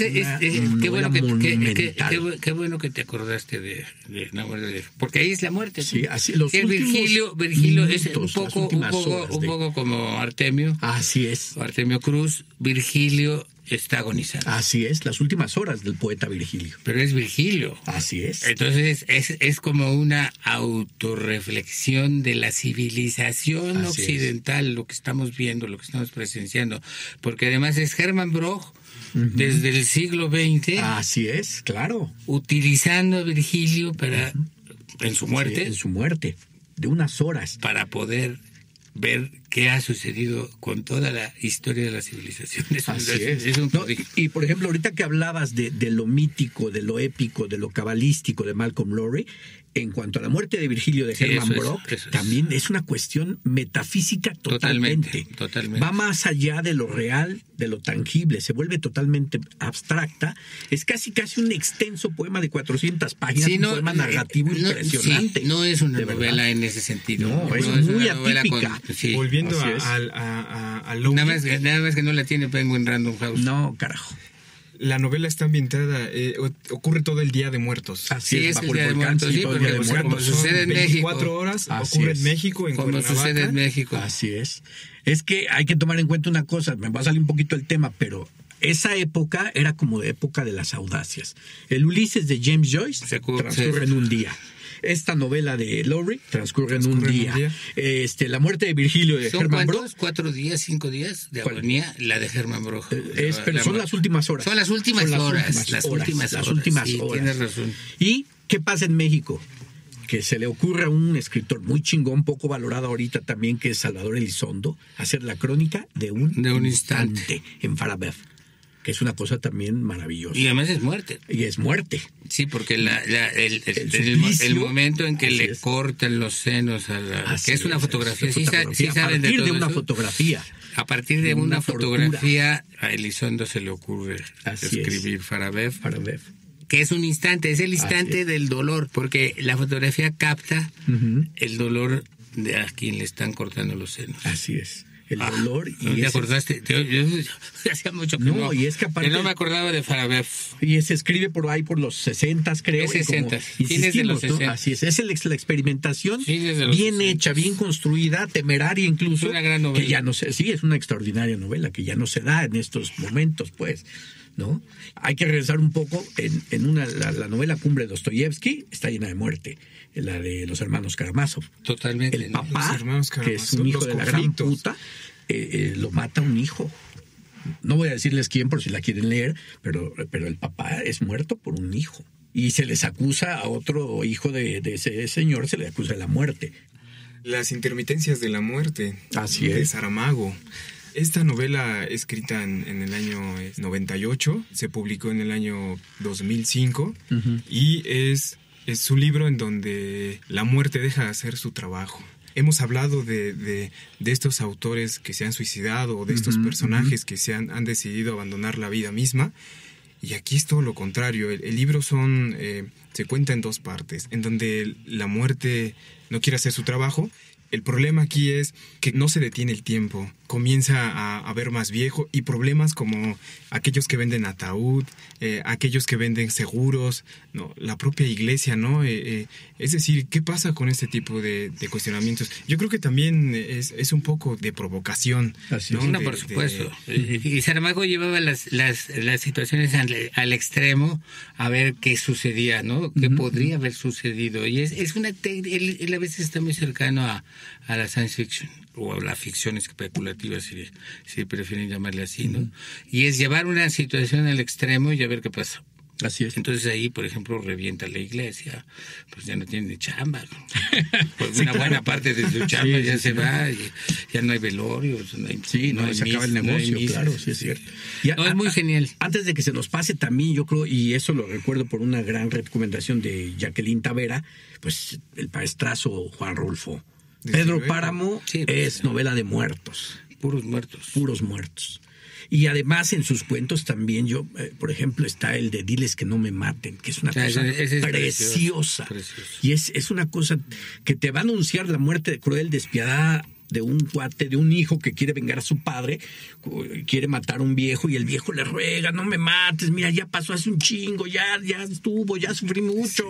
C: qué bueno
D: monumental.
C: qué bueno que te acordaste de la muerte, porque ahí es la muerte.
D: Sí,
C: ¿no?
D: así, los
C: Sí,
D: últimos
C: Virgilio es un
D: minutos, las
C: poco
D: últimas horas de-
C: poco como Artemio
D: Así es.
C: Cruz. Virgilio está agonizando,
D: Así es, las últimas horas del poeta Virgilio.
C: pero es Virgilio.
D: Así es.
C: Entonces es como una autorreflexión de la civilización
D: Así
C: occidental, lo que estamos viendo, lo que estamos presenciando, porque además es Hermann Broch desde el siglo XX
D: Así es, claro.
C: utilizando a Virgilio para en su muerte,
D: Sí, en su muerte, de unas horas.
C: para poder ver qué ha sucedido con toda la historia de la civilización.
D: Así es.
C: Es un
D: No,
C: prodigio.
D: y por ejemplo, ahorita que hablabas de lo mítico, de lo épico, de lo cabalístico de Malcolm Lowry, en cuanto a la muerte de Virgilio de
C: Sí,
D: Hermann
C: eso es,
D: Brock,
C: eso es.
D: también es una cuestión metafísica totalmente.
C: Totalmente.
D: Va más allá de lo real, de lo tangible, se vuelve totalmente abstracta. Es casi un extenso poema de 400 páginas,
C: Sí,
D: un poema narrativo impresionante.
C: sí, no es una
D: de verdad.
C: novela en ese sentido.
D: No, es
C: una
D: muy
C: novela
D: atípica.
C: sí.
B: Volviendo
D: Así es.
B: a Lowry,
C: Nada más que no la tiene Penguin Random House.
D: No, carajo.
B: la novela está ambientada, ocurre todo el Día de Muertos.
D: Así
C: Sí,
D: es,
C: es
D: Bajo
C: el Día
D: el
C: de
D: Volcán,
C: Muertos, sí,
D: todo el
C: porque
D: Día de
C: como
D: Muertos.
C: sucede en
B: 24
C: México.
B: horas,
D: Así
B: ocurre
D: es.
B: en México, en
C: Como
B: Cuernavaca.
C: sucede en México.
D: Así es. Es que hay que tomar en cuenta una cosa, me va a salir un poquito el tema, pero esa época era como de época de las audacias. El Ulises de James Joyce transcurre en un día. Esta novela de Lowry transcurre en un día. La muerte de Virgilio de
C: ¿Son
D: Hermann
C: cuántos?
D: Brock.
C: 4 días, 5 días de
D: ¿Cuál?
C: agonía, la de Hermann Broch.
D: Pero son las últimas horas.
C: Son las últimas horas. Las últimas
D: Sí,
C: horas. Tienes razón.
D: ¿Y qué pasa en México? Que se le ocurre a un escritor muy chingón, poco valorado ahorita también, que es Salvador Elizondo, hacer la crónica de un instante en Farabev, que es una cosa también maravillosa.
C: Y además es muerte.
D: Y es muerte.
C: Sí, porque
D: suplicio,
C: el momento en que
D: así
C: le
D: es.
C: cortan los senos a la...
D: Así
C: que es una fotografía. Sí,
D: a
C: saben de
D: partir
C: todo
D: de una
C: eso.
D: fotografía.
C: A partir de una fotografía, a Elizondo se le ocurre
D: Así
C: escribir Farabev,
D: Farabev.
C: que es un instante, es el instante del dolor, porque la fotografía capta el dolor de a quien le están cortando los senos.
D: Así es. El dolor y
C: ¿No te acordaste? Yo hacía mucho que no.
D: Y es que aparte,
C: yo no me acordaba de Farabev.
D: Y se escribe por ahí por los 60, creo.
C: Es 60.
D: Fines
C: de los 60.
D: ¿no? Así es. Es la experimentación
C: Fines de los
D: bien
C: 60.
D: hecha, bien construida, temeraria incluso.
C: Es una gran novela.
D: Que ya no se, sí, es una extraordinaria novela que ya no se da en estos momentos, pues. ¿No? Hay que regresar un poco en la novela Cumbre de Dostoyevsky, está llena de muerte. la de los hermanos Karamazov.
C: Totalmente.
D: El papá,
B: Los hermanos
D: que es
B: Karamazov,
D: un hijo
B: los
D: de la gran
B: conflictos.
D: puta, lo mata un hijo. No voy a decirles quién por si la quieren leer, pero el papá es muerto por un hijo. Y se les acusa a otro hijo de ese señor, se le acusa de la muerte.
B: Las intermitencias de la muerte.
D: Así
B: de
D: es.
B: Saramago. Esta novela, escrita en el año 98, se publicó en el año 2005 y es un libro en donde la muerte deja de hacer su trabajo. Hemos hablado de estos autores que se han suicidado o de estos personajes que han decidido abandonar la vida misma. Y aquí es todo lo contrario. El libro se cuenta en dos partes, en donde la muerte no quiere hacer su trabajo. El problema aquí es que no se detiene el tiempo. Comienza a ver más viejo y problemas como aquellos que venden ataúd, aquellos que venden seguros, ¿no? La propia iglesia, ¿no? Es decir, ¿qué pasa con este tipo de cuestionamientos? Yo creo que también es un poco de provocación.
D: Así
B: ¿no?
D: es.
C: No, por supuesto. Y Saramago llevaba las situaciones al extremo a ver qué sucedía, ¿no? ¿Qué podría haber sucedido? Y es una él a veces está muy cercano a la science fiction o a la ficción especulativa, si prefieren llamarle así, ¿no? Y es llevar una situación al extremo y a ver qué pasa.
D: Así es.
C: Entonces ahí, por ejemplo, revienta la iglesia, pues ya no tiene chamba, ¿no? Pues
D: Sí,
C: una
D: claro.
C: buena parte de su chamba
D: Sí,
C: ya
D: sí,
C: se
D: sí.
C: va, y ya no hay velorios, no hay,
D: Sí, no,
C: hay
D: se acaba el
C: misas, no hay
D: negocio,
C: misas.
D: claro, sí es cierto. Y
C: No, es muy genial.
D: Antes de que se nos pase también, yo creo, y eso lo recuerdo por una gran recomendación de Jacqueline Tavera, pues el maestrazo Juan Rulfo.
B: Desde
D: Pedro
B: luego.
D: Páramo
C: Sí, pues,
D: es novela de muertos,
C: Puros muertos.
D: puros muertos. Y además en sus cuentos también por ejemplo, está el de Diles que no me maten, que es una
C: Ah,
D: cosa
C: ese es
D: preciosa.
C: precioso.
D: Y es una cosa que te va a anunciar la muerte cruel, despiadada de un cuate, de un hijo que quiere vengar a su padre, quiere matar a un viejo y el viejo le ruega, no me mates, mira, ya pasó hace un chingo, ya estuvo, ya sufrí mucho.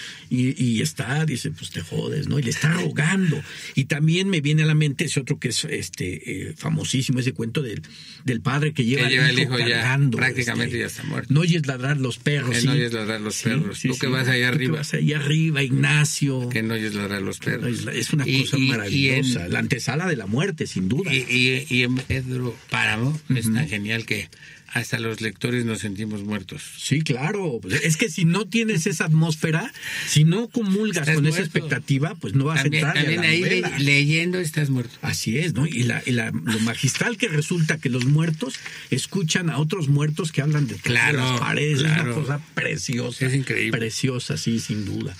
D: Y dice, pues te jodes, ¿no? Y le está rogando. Y también me viene a la mente ese otro que es famosísimo, ese cuento del padre que lleva
C: el hijo ya,
D: cargando,
C: prácticamente ya está muerto.
D: No oyes ladrar los perros.
C: Que no oyes ladrar los perros. Tú que vas allá arriba.
D: Tú que vas allá arriba, Ignacio.
C: Que no oyes ladrar los perros.
D: Es una cosa maravillosa. La antesala de la muerte, sin duda.
C: Y en Pedro Páramo es tan genial que hasta los lectores nos sentimos muertos.
D: Sí, claro. Es que si no tienes esa atmósfera, si no comulgas
C: Estás
D: con esa
C: muerto.
D: expectativa, pues no vas
C: También
D: a entrar a la
C: ahí
D: novela.
C: leyendo estás muerto.
D: Así es, ¿no? Y lo magistral que resulta que los muertos escuchan a otros muertos que hablan de
C: Claro,
D: las paredes.
C: claro.
D: Es una cosa preciosa.
C: Es increíble.
D: Preciosa, sí, sin duda.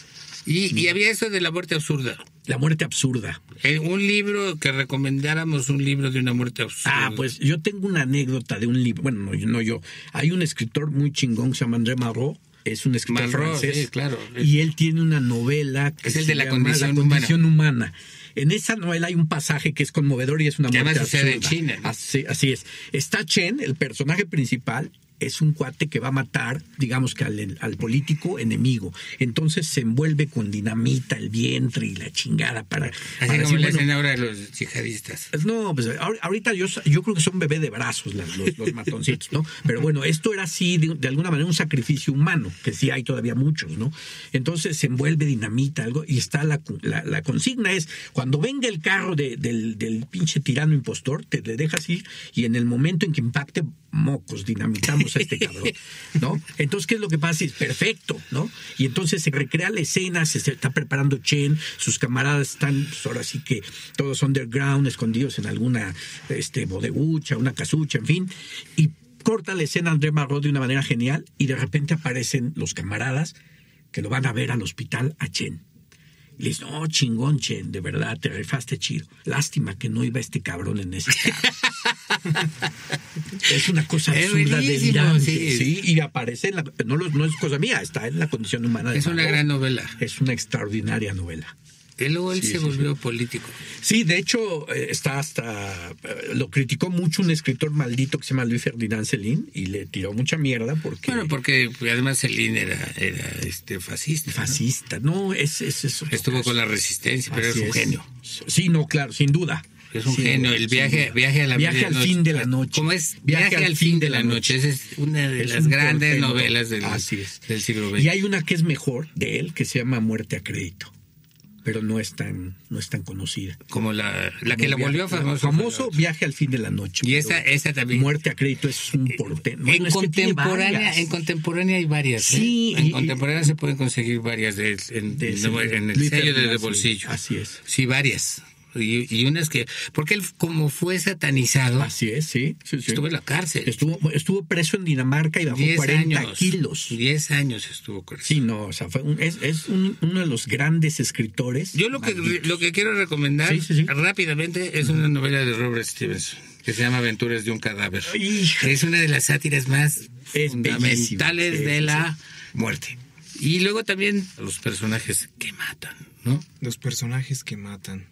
C: Y había eso de la muerte absurda.
D: La muerte absurda.
C: Un libro que recomendáramos, un libro de una muerte absurda.
D: Pues yo tengo una anécdota de un libro. Bueno, no yo. Hay un escritor muy chingón que se llama André Malraux. Es un escritor
C: Malraux,
D: francés.
C: sí, claro.
D: Y él tiene una novela que
C: Es el
D: se
C: de la
D: llama
C: condición
D: La condición humana. En esa novela hay un pasaje que es conmovedor y es una
C: Que
D: muerte
C: además sucede en
D: absurda.
C: China, ¿no?
D: Así es. Está Chen, el personaje principal. Es un cuate que va a matar, digamos que al político enemigo. Entonces se envuelve con dinamita el vientre y la chingada para
C: Así
D: para
C: como
D: decir,
C: le
D: bueno,
C: hacen ahora los yihadistas.
D: no, pues ahorita yo creo que son bebé de brazos los matoncitos, ¿no? Pero bueno, esto era así, de alguna manera, un sacrificio humano, que sí hay todavía muchos, ¿no? Entonces se envuelve dinamita, algo, y está la consigna es, cuando venga el carro del pinche tirano impostor, te le dejas ir, y en el momento en que impacte, mocos, dinamitamos a este cabrón, ¿no? Entonces, ¿qué es lo que pasa? Es perfecto, ¿no? Y entonces se recrea la escena, se está preparando Chen, sus camaradas están, pues ahora sí que todos underground, escondidos en alguna bodegucha, una casucha, en fin, y corta la escena André Malraux de una manera genial, y de repente aparecen los camaradas que lo van a ver al hospital a Chen. Y le dicen, no, chingón, Chen, de verdad, te rifaste chido. Lástima que no iba este cabrón en ese carro. Es una cosa
C: Es
D: absurda,
C: buenísimo,
D: delirante.
C: sí.
D: Y aparece, no es cosa mía, está en La condición humana. De
C: Es una
D: Malraux.
C: gran novela.
D: Es una extraordinaria novela.
C: Y luego él
D: Sí,
C: se
D: sí,
C: volvió político.
D: Sí, de hecho, lo criticó mucho un escritor maldito que se llama Louis Ferdinand Céline y le tiró mucha mierda porque...
C: Bueno, porque además Celine era fascista. ¿no?
D: Fascista, no, es otro
C: Estuvo
D: caso.
C: con la resistencia, pero
D: Así
C: es un genio.
D: Sí, no, claro, sin duda.
C: Es un
D: Sin
C: genio.
D: duda,
C: El
D: sin
C: viaje
D: duda.
C: a la
D: Viaje al fin de la noche.
C: ¿Cómo es? Viaje al fin de la noche. Esa es una de
D: Es
C: las
D: un
C: grandes
D: portento.
C: novelas
D: Así es.
C: del siglo XX.
D: Y hay una que es mejor de él que se llama Muerte a crédito. pero no es tan conocida.
C: Como la que lo volvió
D: famoso Viaje al fin de la noche.
C: Y esa también.
D: Muerte a crédito es un portento.
C: En contemporánea hay varias.
D: Sí.
C: En contemporánea se pueden conseguir varias en el sello de bolsillo.
D: Así es.
C: Sí, varias. Y unas que... Porque él, como fue satanizado...
D: Así es, sí.
C: Estuvo en la cárcel.
D: Estuvo preso en Dinamarca y bajó 40 kilos.
C: 10 años estuvo preso.
D: Sí, no, o sea, es uno de los grandes escritores.
C: Yo lo que quiero recomendar rápidamente es una novela de Robert Stevenson que se llama Aventuras de un cadáver. Es una de las sátiras más fundamentales de la muerte. Y luego también los personajes que matan, ¿no?
B: Los personajes que matan.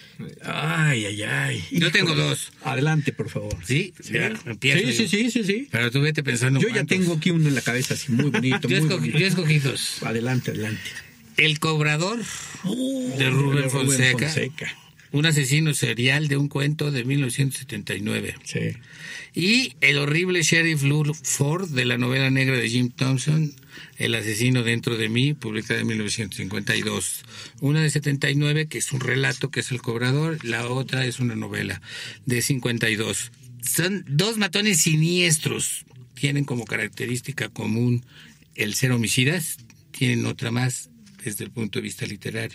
D: Ay.
C: Yo tengo dos.
D: Adelante, por favor.
C: ¿Sí? Ya, empiezo.
D: Sí.
C: Pero tú vete pensando.
D: Yo ya tengo aquí uno en la cabeza así muy bonito.
C: Yo escogí dos.
D: Adelante.
C: El cobrador de Rubén Fonseca. Un asesino serial de un cuento de 1979.
D: Sí.
C: Y el horrible Sheriff Lou Ford de la novela negra de Jim Thompson, El asesino dentro de mí, publicada en 1952. Una de 79, que es un relato, que es El cobrador. La otra es una novela de 52. Son dos matones siniestros. Tienen como característica común el ser homicidas. Tienen otra más desde el punto de vista literario.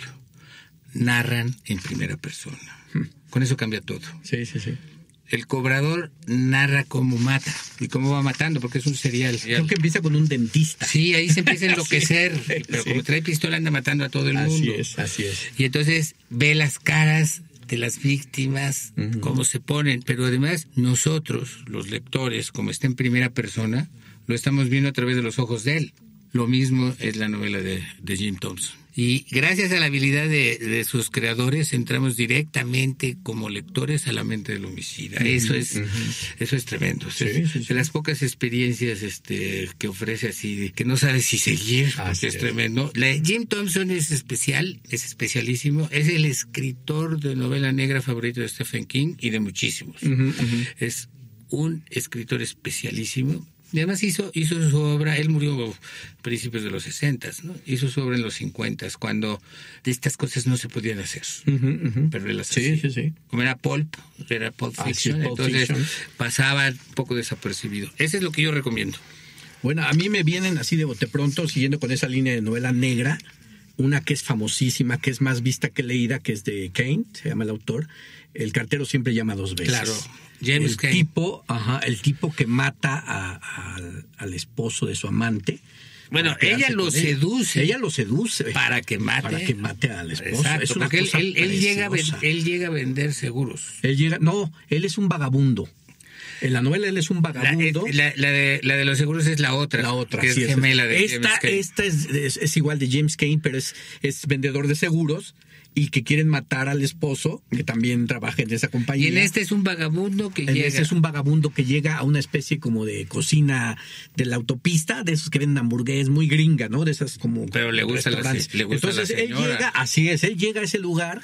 C: Narran en primera persona. Con eso cambia todo.
D: Sí.
C: El cobrador narra cómo mata y cómo va matando, porque es un serial.
D: Creo que empieza con un dentista.
C: Sí, ahí se empieza a enloquecer, pero como trae pistola anda matando a todo el mundo.
D: Así es.
C: Y entonces ve las caras de las víctimas, cómo se ponen, pero además nosotros, los lectores, como está en primera persona, lo estamos viendo a través de los ojos de él. Lo mismo es la novela de Jim Thompson. Y gracias a la habilidad de sus creadores entramos directamente como lectores a la mente del homicida. Eso es tremendo. De las pocas experiencias que ofrece así, que no sabes si seguir, porque es tremendo. La de Jim Thompson es especial, es especialísimo. Es el escritor de novela negra favorito de Stephen King y de muchísimos. Es un escritor especialísimo. Y además hizo su obra, él murió a principios de los 60, ¿no? Hizo su obra en los 50, cuando estas cosas no se podían hacer. Pero él las hacía.
D: Sí.
C: Como era Pulp Fiction, entonces pasaba un poco desapercibido. Ese es lo que yo recomiendo.
D: Bueno, a mí me vienen así de bote pronto, siguiendo con esa línea de novela negra, una que es famosísima, que es más vista que leída, que es de Kane, se llama el autor. El cartero siempre llama dos veces.
C: Claro. James Kane.
D: El tipo que mata al esposo de su amante.
C: Bueno, ella lo seduce.
D: Ella lo seduce.
C: Para que mate
D: al esposo.
C: Exacto,
D: es una
C: porque
D: cosa
C: él llega a vender seguros.
D: Él es un vagabundo. En la novela él es un vagabundo.
C: La de los seguros es la otra. Que es gemela de James Kane.
D: Esta es igual de James Kane, pero es vendedor de seguros. Y que quieren matar al esposo, que también trabaja en esa compañía.
C: Y en este es un vagabundo que
D: llega a una especie como de cocina de la autopista, de esos que venden hamburguesas, muy gringa, ¿no? De esas como...
C: Pero le gusta
D: Entonces
C: la señora.
D: él llega a ese lugar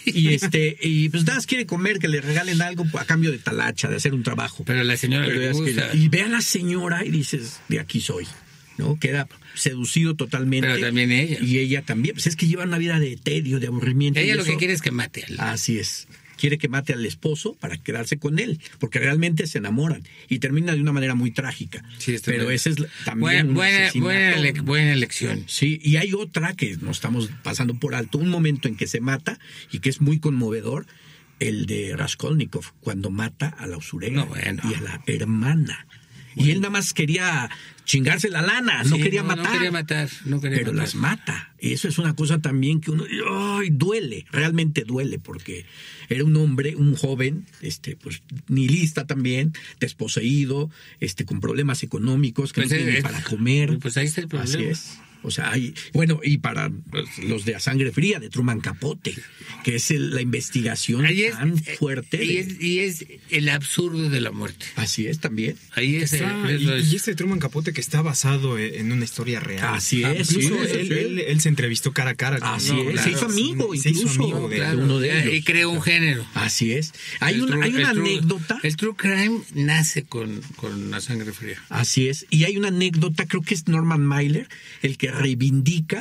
D: y pues nada más quiere comer, que le regalen algo a cambio de talacha, de hacer un trabajo.
C: Pero la señora le gusta.
D: Y ve a la señora y dices, de aquí soy, ¿no? Queda seducido totalmente.
C: Pero también ella.
D: Y ella también. Pues es que lleva una vida de tedio, de aburrimiento.
C: Ella lo que quiere es que mate a él.
D: Así es. Quiere que mate al esposo para quedarse con él, porque realmente se enamoran y termina de una manera muy trágica.
C: Sí,
D: pero esa es también
C: buena elección.
D: Sí, y hay otra que nos estamos pasando por alto, un momento en que se mata y que es muy conmovedor, el de Raskolnikov, cuando mata a la usurera y a la hermana. Y él nada más quería chingarse la lana, no quería matar. Pero las mata. Y eso es una cosa también que uno duele, realmente duele, porque era un hombre, un joven, pues nihilista también, desposeído, con problemas económicos, que no tiene para comer.
C: Pues ahí está el problema.
D: Así es. O sea, y para los de A Sangre Fría, de Truman Capote, que es la investigación tan fuerte.
C: Y es el absurdo de la muerte.
D: Así es, también.
C: Ahí es.
B: Y este Truman Capote que está basado en una historia real.
D: Así es.
B: Incluso él se entrevistó cara a cara.
D: Así es. Claro. Se hizo amigo,
B: de
D: uno de ellos.
C: Y creó un género.
D: Así es. Hay una anécdota.
C: El true crime nace con A Sangre Fría.
D: Así es. Y hay una anécdota, creo que es Norman Mailer, el que reivindica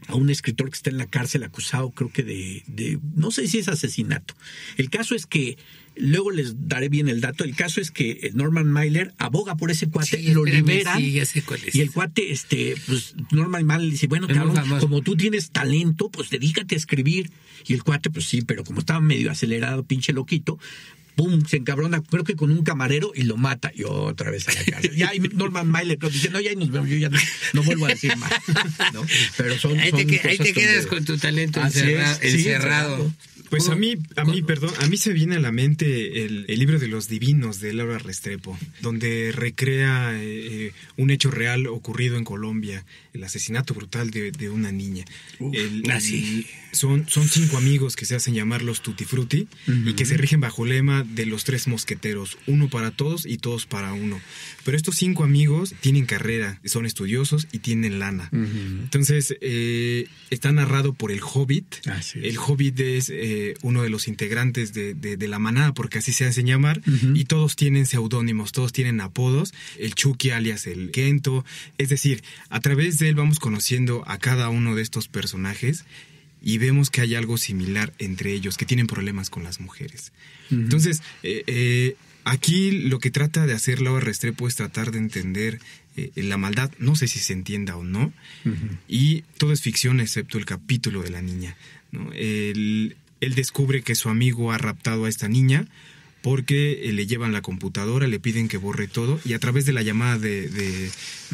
D: a un escritor que está en la cárcel acusado, creo que de no sé si es asesinato. El caso es que, luego les daré bien el dato, el caso es que Norman Mailer aboga por ese cuate,
C: Sí,
D: lo
C: espérame,
D: liberan,
C: sí, ya sé cuál es.
D: y el cuate, pues Norman Mailer dice, bueno,
C: Es muy
D: cabrón,
C: famoso.
D: como tú tienes talento, pues dedícate a escribir. Y el cuate, pues sí, pero como estaba medio acelerado, pinche loquito, pum, se encabrona, creo que con un camarero, y lo mata, y otra vez a la cárcel. Ya, y Norman Mailer dice, no, ya ahí nos vemos, yo ya no vuelvo a decir más, ¿no? Pero son
C: Ahí
D: cosas
C: te quedas
D: donde-
C: con tu talento
D: Así es, sí,
C: encerrado.
B: Pues a mí se viene a la mente el libro de los divinos de Laura Restrepo, donde recrea un hecho real ocurrido en Colombia, el asesinato brutal de una niña.
C: Sí.
B: Son 5 amigos que se hacen llamar los Tutti Frutti y que se rigen bajo el lema de los 3 mosqueteros, uno para todos y todos para uno. Pero estos 5 amigos tienen carrera, son estudiosos y tienen lana. Entonces, está narrado por el Hobbit.
D: Así es.
B: El Hobbit es uno de los integrantes de la manada, porque así se hacen llamar, y todos tienen seudónimos, todos tienen apodos, el Chucky alias el Kento, es decir, a través de él vamos conociendo a cada uno de estos personajes y vemos que hay algo similar entre ellos, que tienen problemas con las mujeres. Entonces, aquí lo que trata de hacer Laura Restrepo es tratar de entender la maldad, no sé si se entienda o no, y todo es ficción excepto el capítulo de la niña, ¿no? Él descubre que su amigo ha raptado a esta niña porque le llevan la computadora, le piden que borre todo, y a través de la llamada de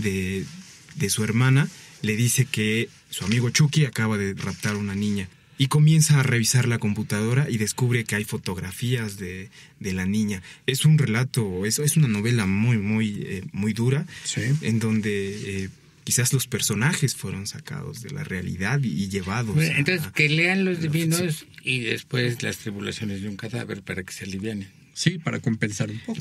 B: su hermana le dice que su amigo Chucky acaba de raptar a una niña. Y comienza a revisar la computadora y descubre que hay fotografías de la niña. Es un relato, es una novela muy dura,
D: Sí.
B: en donde quizás los personajes fueron sacados de la realidad y llevados
C: Bueno, entonces,
B: a...
C: que lean los divinos y después las tribulaciones de un cadáver para que se alivianen.
D: Sí, para compensar un poco.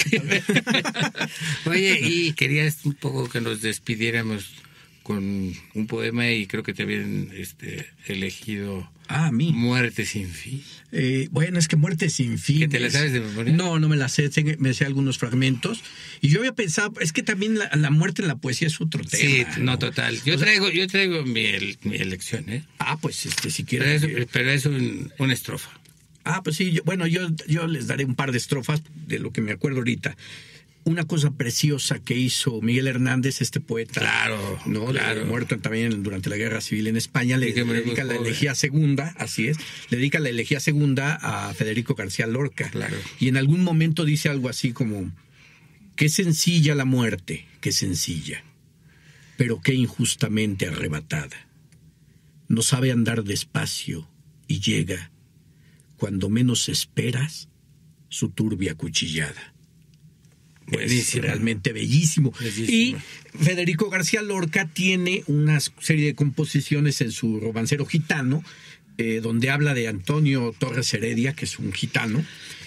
C: Oye, y querías un poco que nos despidiéramos con un poema, y creo que te habían elegido
D: A mí.
C: Muerte sin fin.
D: Bueno, es que Muerte sin fin.
C: ¿Que te la sabes de memoria?
D: No me la sé, me sé algunos fragmentos. Y yo había pensado, es que también la muerte en la poesía es otro tema.
C: Sí, no, total. Yo traigo mi elección, ¿eh?
D: Pues si quieres.
C: Pero es una estrofa.
D: Pues sí, yo les daré un par de estrofas de lo que me acuerdo ahorita. Una cosa preciosa que hizo Miguel Hernández, este poeta,
C: Claro,
D: ¿no?
C: claro.
D: Muerto también durante la Guerra Civil en España, le dedica la elegía segunda, así es, le dedica la elegía segunda a Federico García Lorca.
C: Claro.
D: Y en algún momento dice algo así como: qué sencilla la muerte, qué sencilla, pero qué injustamente arrebatada. No sabe andar despacio y llega, cuando menos esperas, su turbia cuchillada.
C: Buenísimo.
D: Es realmente bellísimo.
C: Bellísimo.
D: Y Federico García Lorca tiene una serie de composiciones en su Romancero Gitano, donde habla de Antonio Torres Heredia, que es un gitano.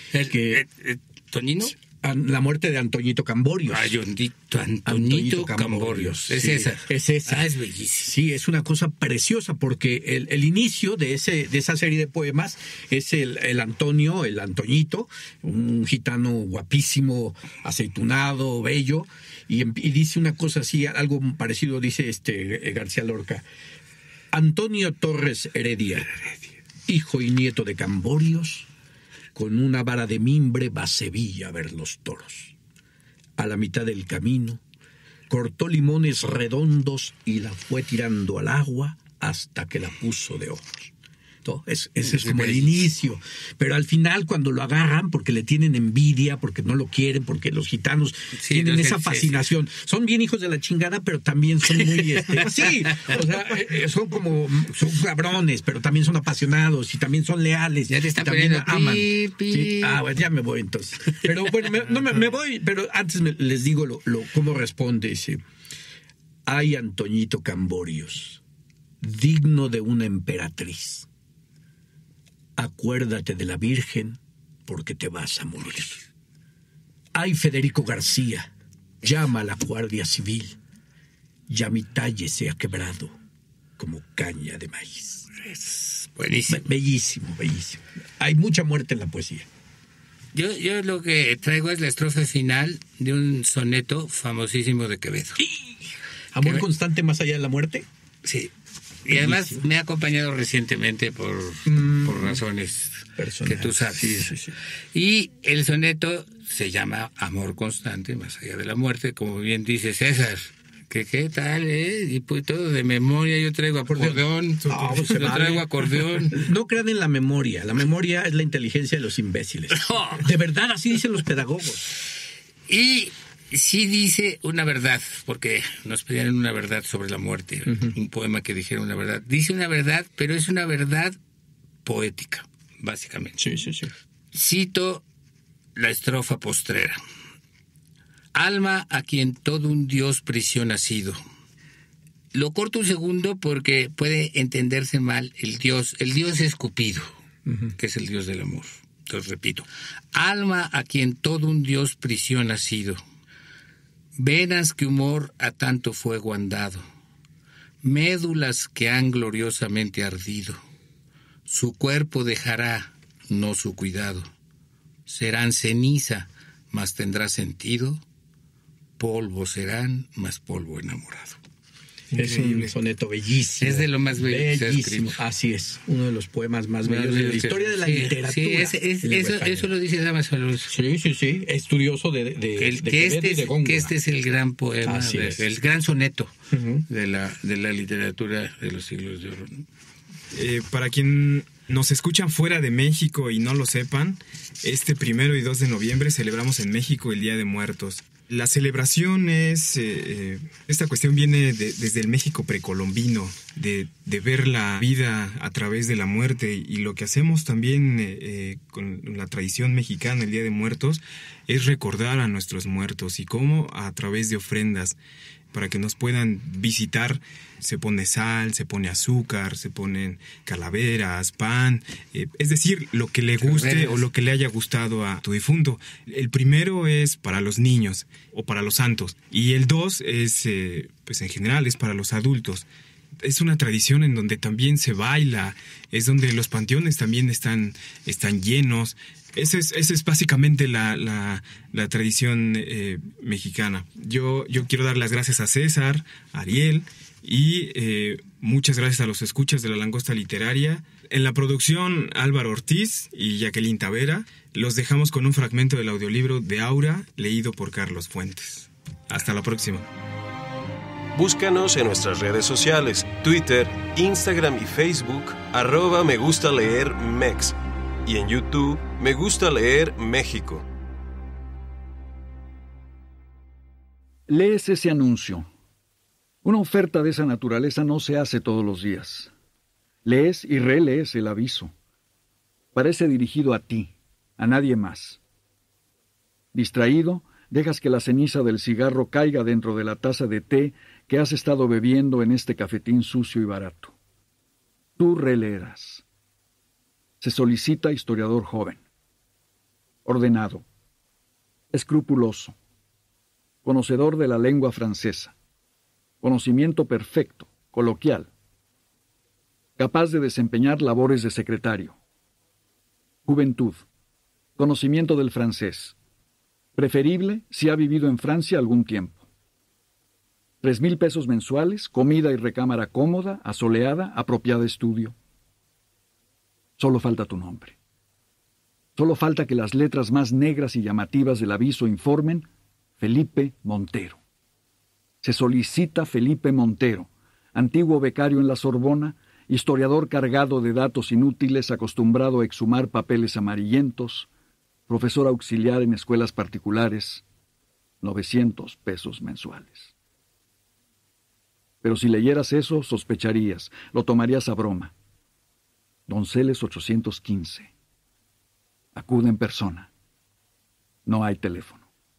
C: ¿Tonino?
D: La muerte de Antoñito Camborios.
C: Antoñito Camborios. Es
D: sí,
C: esa.
D: Es esa.
C: Es bellísimo.
D: Sí, es una cosa preciosa porque el inicio de esa serie de poemas es el Antonio, el Antoñito, un gitano guapísimo, aceitunado, bello, y dice una cosa así, algo parecido dice García Lorca. Antonio Torres Heredia, hijo y nieto de Camborios, con una vara de mimbre va a Sevilla a ver los toros. A la mitad del camino, cortó limones redondos y la fue tirando al agua hasta que la puso de ojos. Ese es como el inicio. Pero al final, cuando lo agarran, porque le tienen envidia, porque no lo quieren, porque los gitanos tienen esa fascinación. Sí. Son bien hijos de la chingada, pero también son muy... sí, o sea, son cabrones, pero también son apasionados y también son leales.
C: Ya te están
D: también
C: poniendo
D: aman.
C: Sí.
D: Bueno, ya me voy entonces. Pero bueno, me voy, pero antes les digo cómo responde. Dice: ay, Antoñito Camborios, digno de una emperatriz. Acuérdate de la Virgen, porque te vas a morir. Ay, Federico García, llama a la Guardia Civil. Ya mi talle se ha quebrado como caña de maíz.
C: Es buenísimo.
D: Bellísimo, bellísimo. Hay mucha muerte en la poesía.
C: Yo lo que traigo es la estrofa final de un soneto famosísimo de Quevedo.
D: ¿Amor constante más allá de la muerte?
C: Sí. Y además me ha acompañado recientemente por razones personal, que tú sabes.
D: Sí.
C: Y el soneto se llama Amor Constante, más allá de la muerte, como bien dice César. ¿Qué tal, Y pues todo de memoria, yo traigo acordeón. Traigo acordeón.
D: No crean en la memoria. La memoria es la inteligencia de los imbéciles. De verdad, así dicen los pedagogos.
C: Y sí dice una verdad, porque nos pedían una verdad sobre la muerte, un poema que dijera una verdad. Dice una verdad, pero es una verdad poética, básicamente.
D: Sí.
C: Cito la estrofa postrera. Alma a quien todo un Dios prisión ha sido. Lo corto un segundo porque puede entenderse mal el Dios. El Dios es Cupido, que es el Dios del amor. Entonces repito. Alma a quien todo un Dios prisión ha sido. Venas que humor a tanto fuego han dado. Médulas que han gloriosamente ardido. Su cuerpo dejará, no su cuidado. Serán ceniza, mas tendrá sentido. Polvo serán, más polvo enamorado.
D: Increíble. Es un soneto bellísimo.
C: Es de lo más bello que se ha
D: bellísimo.
C: escrito.
D: Así es, uno de los poemas más bellos de la historia de la literatura.
C: Sí, eso lo dice Damaso Alonso.
D: Sí, estudioso de
C: que este es el gran poema, el gran soneto de la literatura de los siglos de oro.
B: Para quien nos escuchan fuera de México y no lo sepan, este 1 y 2 de noviembre celebramos en México el Día de Muertos. La celebración esta cuestión viene desde el México precolombino, de ver la vida a través de la muerte, y lo que hacemos también con la tradición mexicana, el Día de Muertos, es recordar a nuestros muertos, y cómo a través de ofrendas, para que nos puedan visitar. Se pone sal, se pone azúcar, se ponen calaveras, pan, es decir, lo que le guste o lo que le haya gustado a tu difunto. El primero es para los niños o para los santos, y el 2 es, pues en general, es para los adultos. Es una tradición en donde también se baila, es donde los panteones también están llenos. Esa es básicamente la tradición mexicana. Yo quiero dar las gracias a César, a Ariel, y muchas gracias a los escuchas de La Langosta Literaria. En la producción, Álvaro Ortiz y Jacqueline Tavera. Los dejamos con un fragmento del audiolibro de Aura, leído por Carlos Fuentes. Hasta la próxima.
A: Búscanos en nuestras redes sociales, Twitter, Instagram y Facebook, @megustaleermex, y en YouTube, Me Gusta Leer México.
E: Lees ese anuncio. Una oferta de esa naturaleza no se hace todos los días. Lees y relees el aviso. Parece dirigido a ti, a nadie más. Distraído, dejas que la ceniza del cigarro caiga dentro de la taza de té que has estado bebiendo en este cafetín sucio y barato. Tú releerás. Se solicita historiador joven. Ordenado. Escrupuloso. Conocedor de la lengua francesa. Conocimiento perfecto, coloquial. Capaz de desempeñar labores de secretario. Juventud. Conocimiento del francés. Preferible si ha vivido en Francia algún tiempo. 3,000 pesos mensuales, comida y recámara cómoda, asoleada, apropiada estudio. Solo falta tu nombre. Solo falta que las letras más negras y llamativas del aviso informen Felipe Montero. Se solicita Felipe Montero, antiguo becario en la Sorbona, historiador cargado de datos inútiles, acostumbrado a exhumar papeles amarillentos, profesor auxiliar en escuelas particulares, 900 pesos mensuales. Pero si leyeras eso, sospecharías, lo tomarías a broma. Donceles 815. Acude en persona. No hay teléfono.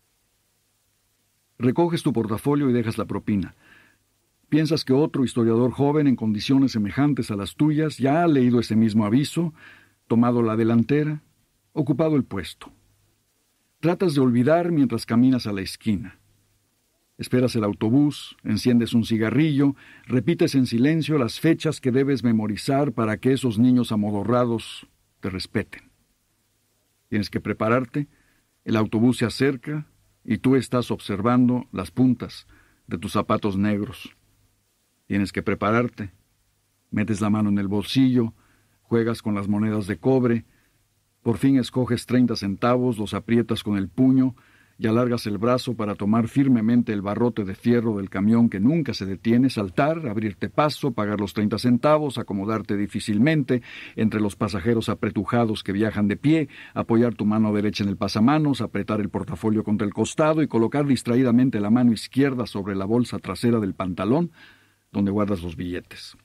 E: Recoges tu portafolio y dejas la propina. Piensas que otro historiador joven en condiciones semejantes a las tuyas ya ha leído ese mismo aviso, tomado la delantera, ocupado el puesto. Tratas de olvidar mientras caminas a la esquina. Esperas el autobús, enciendes un cigarrillo, repites en silencio las fechas que debes memorizar para que esos niños amodorrados te respeten. Tienes que prepararte, el autobús se acerca y tú estás observando las puntas de tus zapatos negros. Tienes que prepararte, Metes la mano en el bolsillo, juegas con las monedas de cobre, por fin escoges 30 centavos, los aprietas con el puño y alargas el brazo para tomar firmemente el barrote de fierro del camión que nunca se detiene, saltar, abrirte paso, pagar los 30 centavos, acomodarte difícilmente entre los pasajeros apretujados que viajan de pie, apoyar tu mano derecha en el pasamanos, apretar el portafolio contra el costado y colocar distraídamente la mano izquierda sobre la bolsa trasera del pantalón donde guardas los billetes.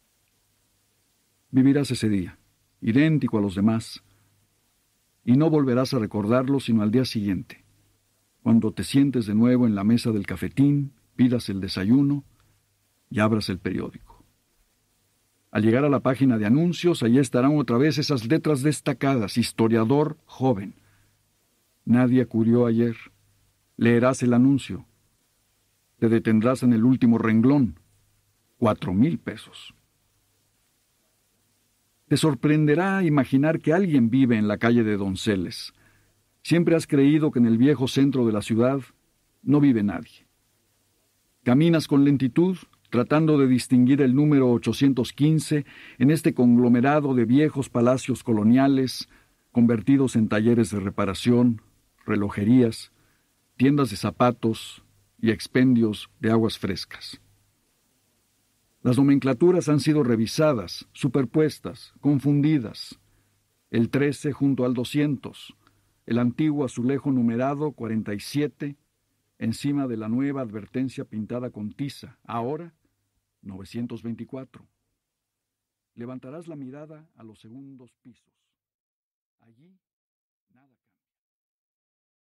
E: Vivirás ese día, idéntico a los demás, y no volverás a recordarlo sino al día siguiente, cuando te sientes de nuevo en la mesa del cafetín, pidas el desayuno y abras el periódico. Al llegar a la página de anuncios, allí estarán otra vez esas letras destacadas: historiador joven. Nadie acudió ayer. Leerás el anuncio. Te detendrás en el último renglón. 4,000 pesos. Te sorprenderá imaginar que alguien vive en la calle de Donceles. Siempre has creído que en el viejo centro de la ciudad no vive nadie. Caminas con lentitud, tratando de distinguir el número 815 en este conglomerado de viejos palacios coloniales convertidos en talleres de reparación, relojerías, tiendas de zapatos y expendios de aguas frescas. Las nomenclaturas han sido revisadas, superpuestas, confundidas. El 13 junto al 200, el antiguo azulejo numerado 47, encima de la nueva advertencia pintada con tiza, ahora 924. Levantarás la mirada a los segundos pisos. Allí, nada.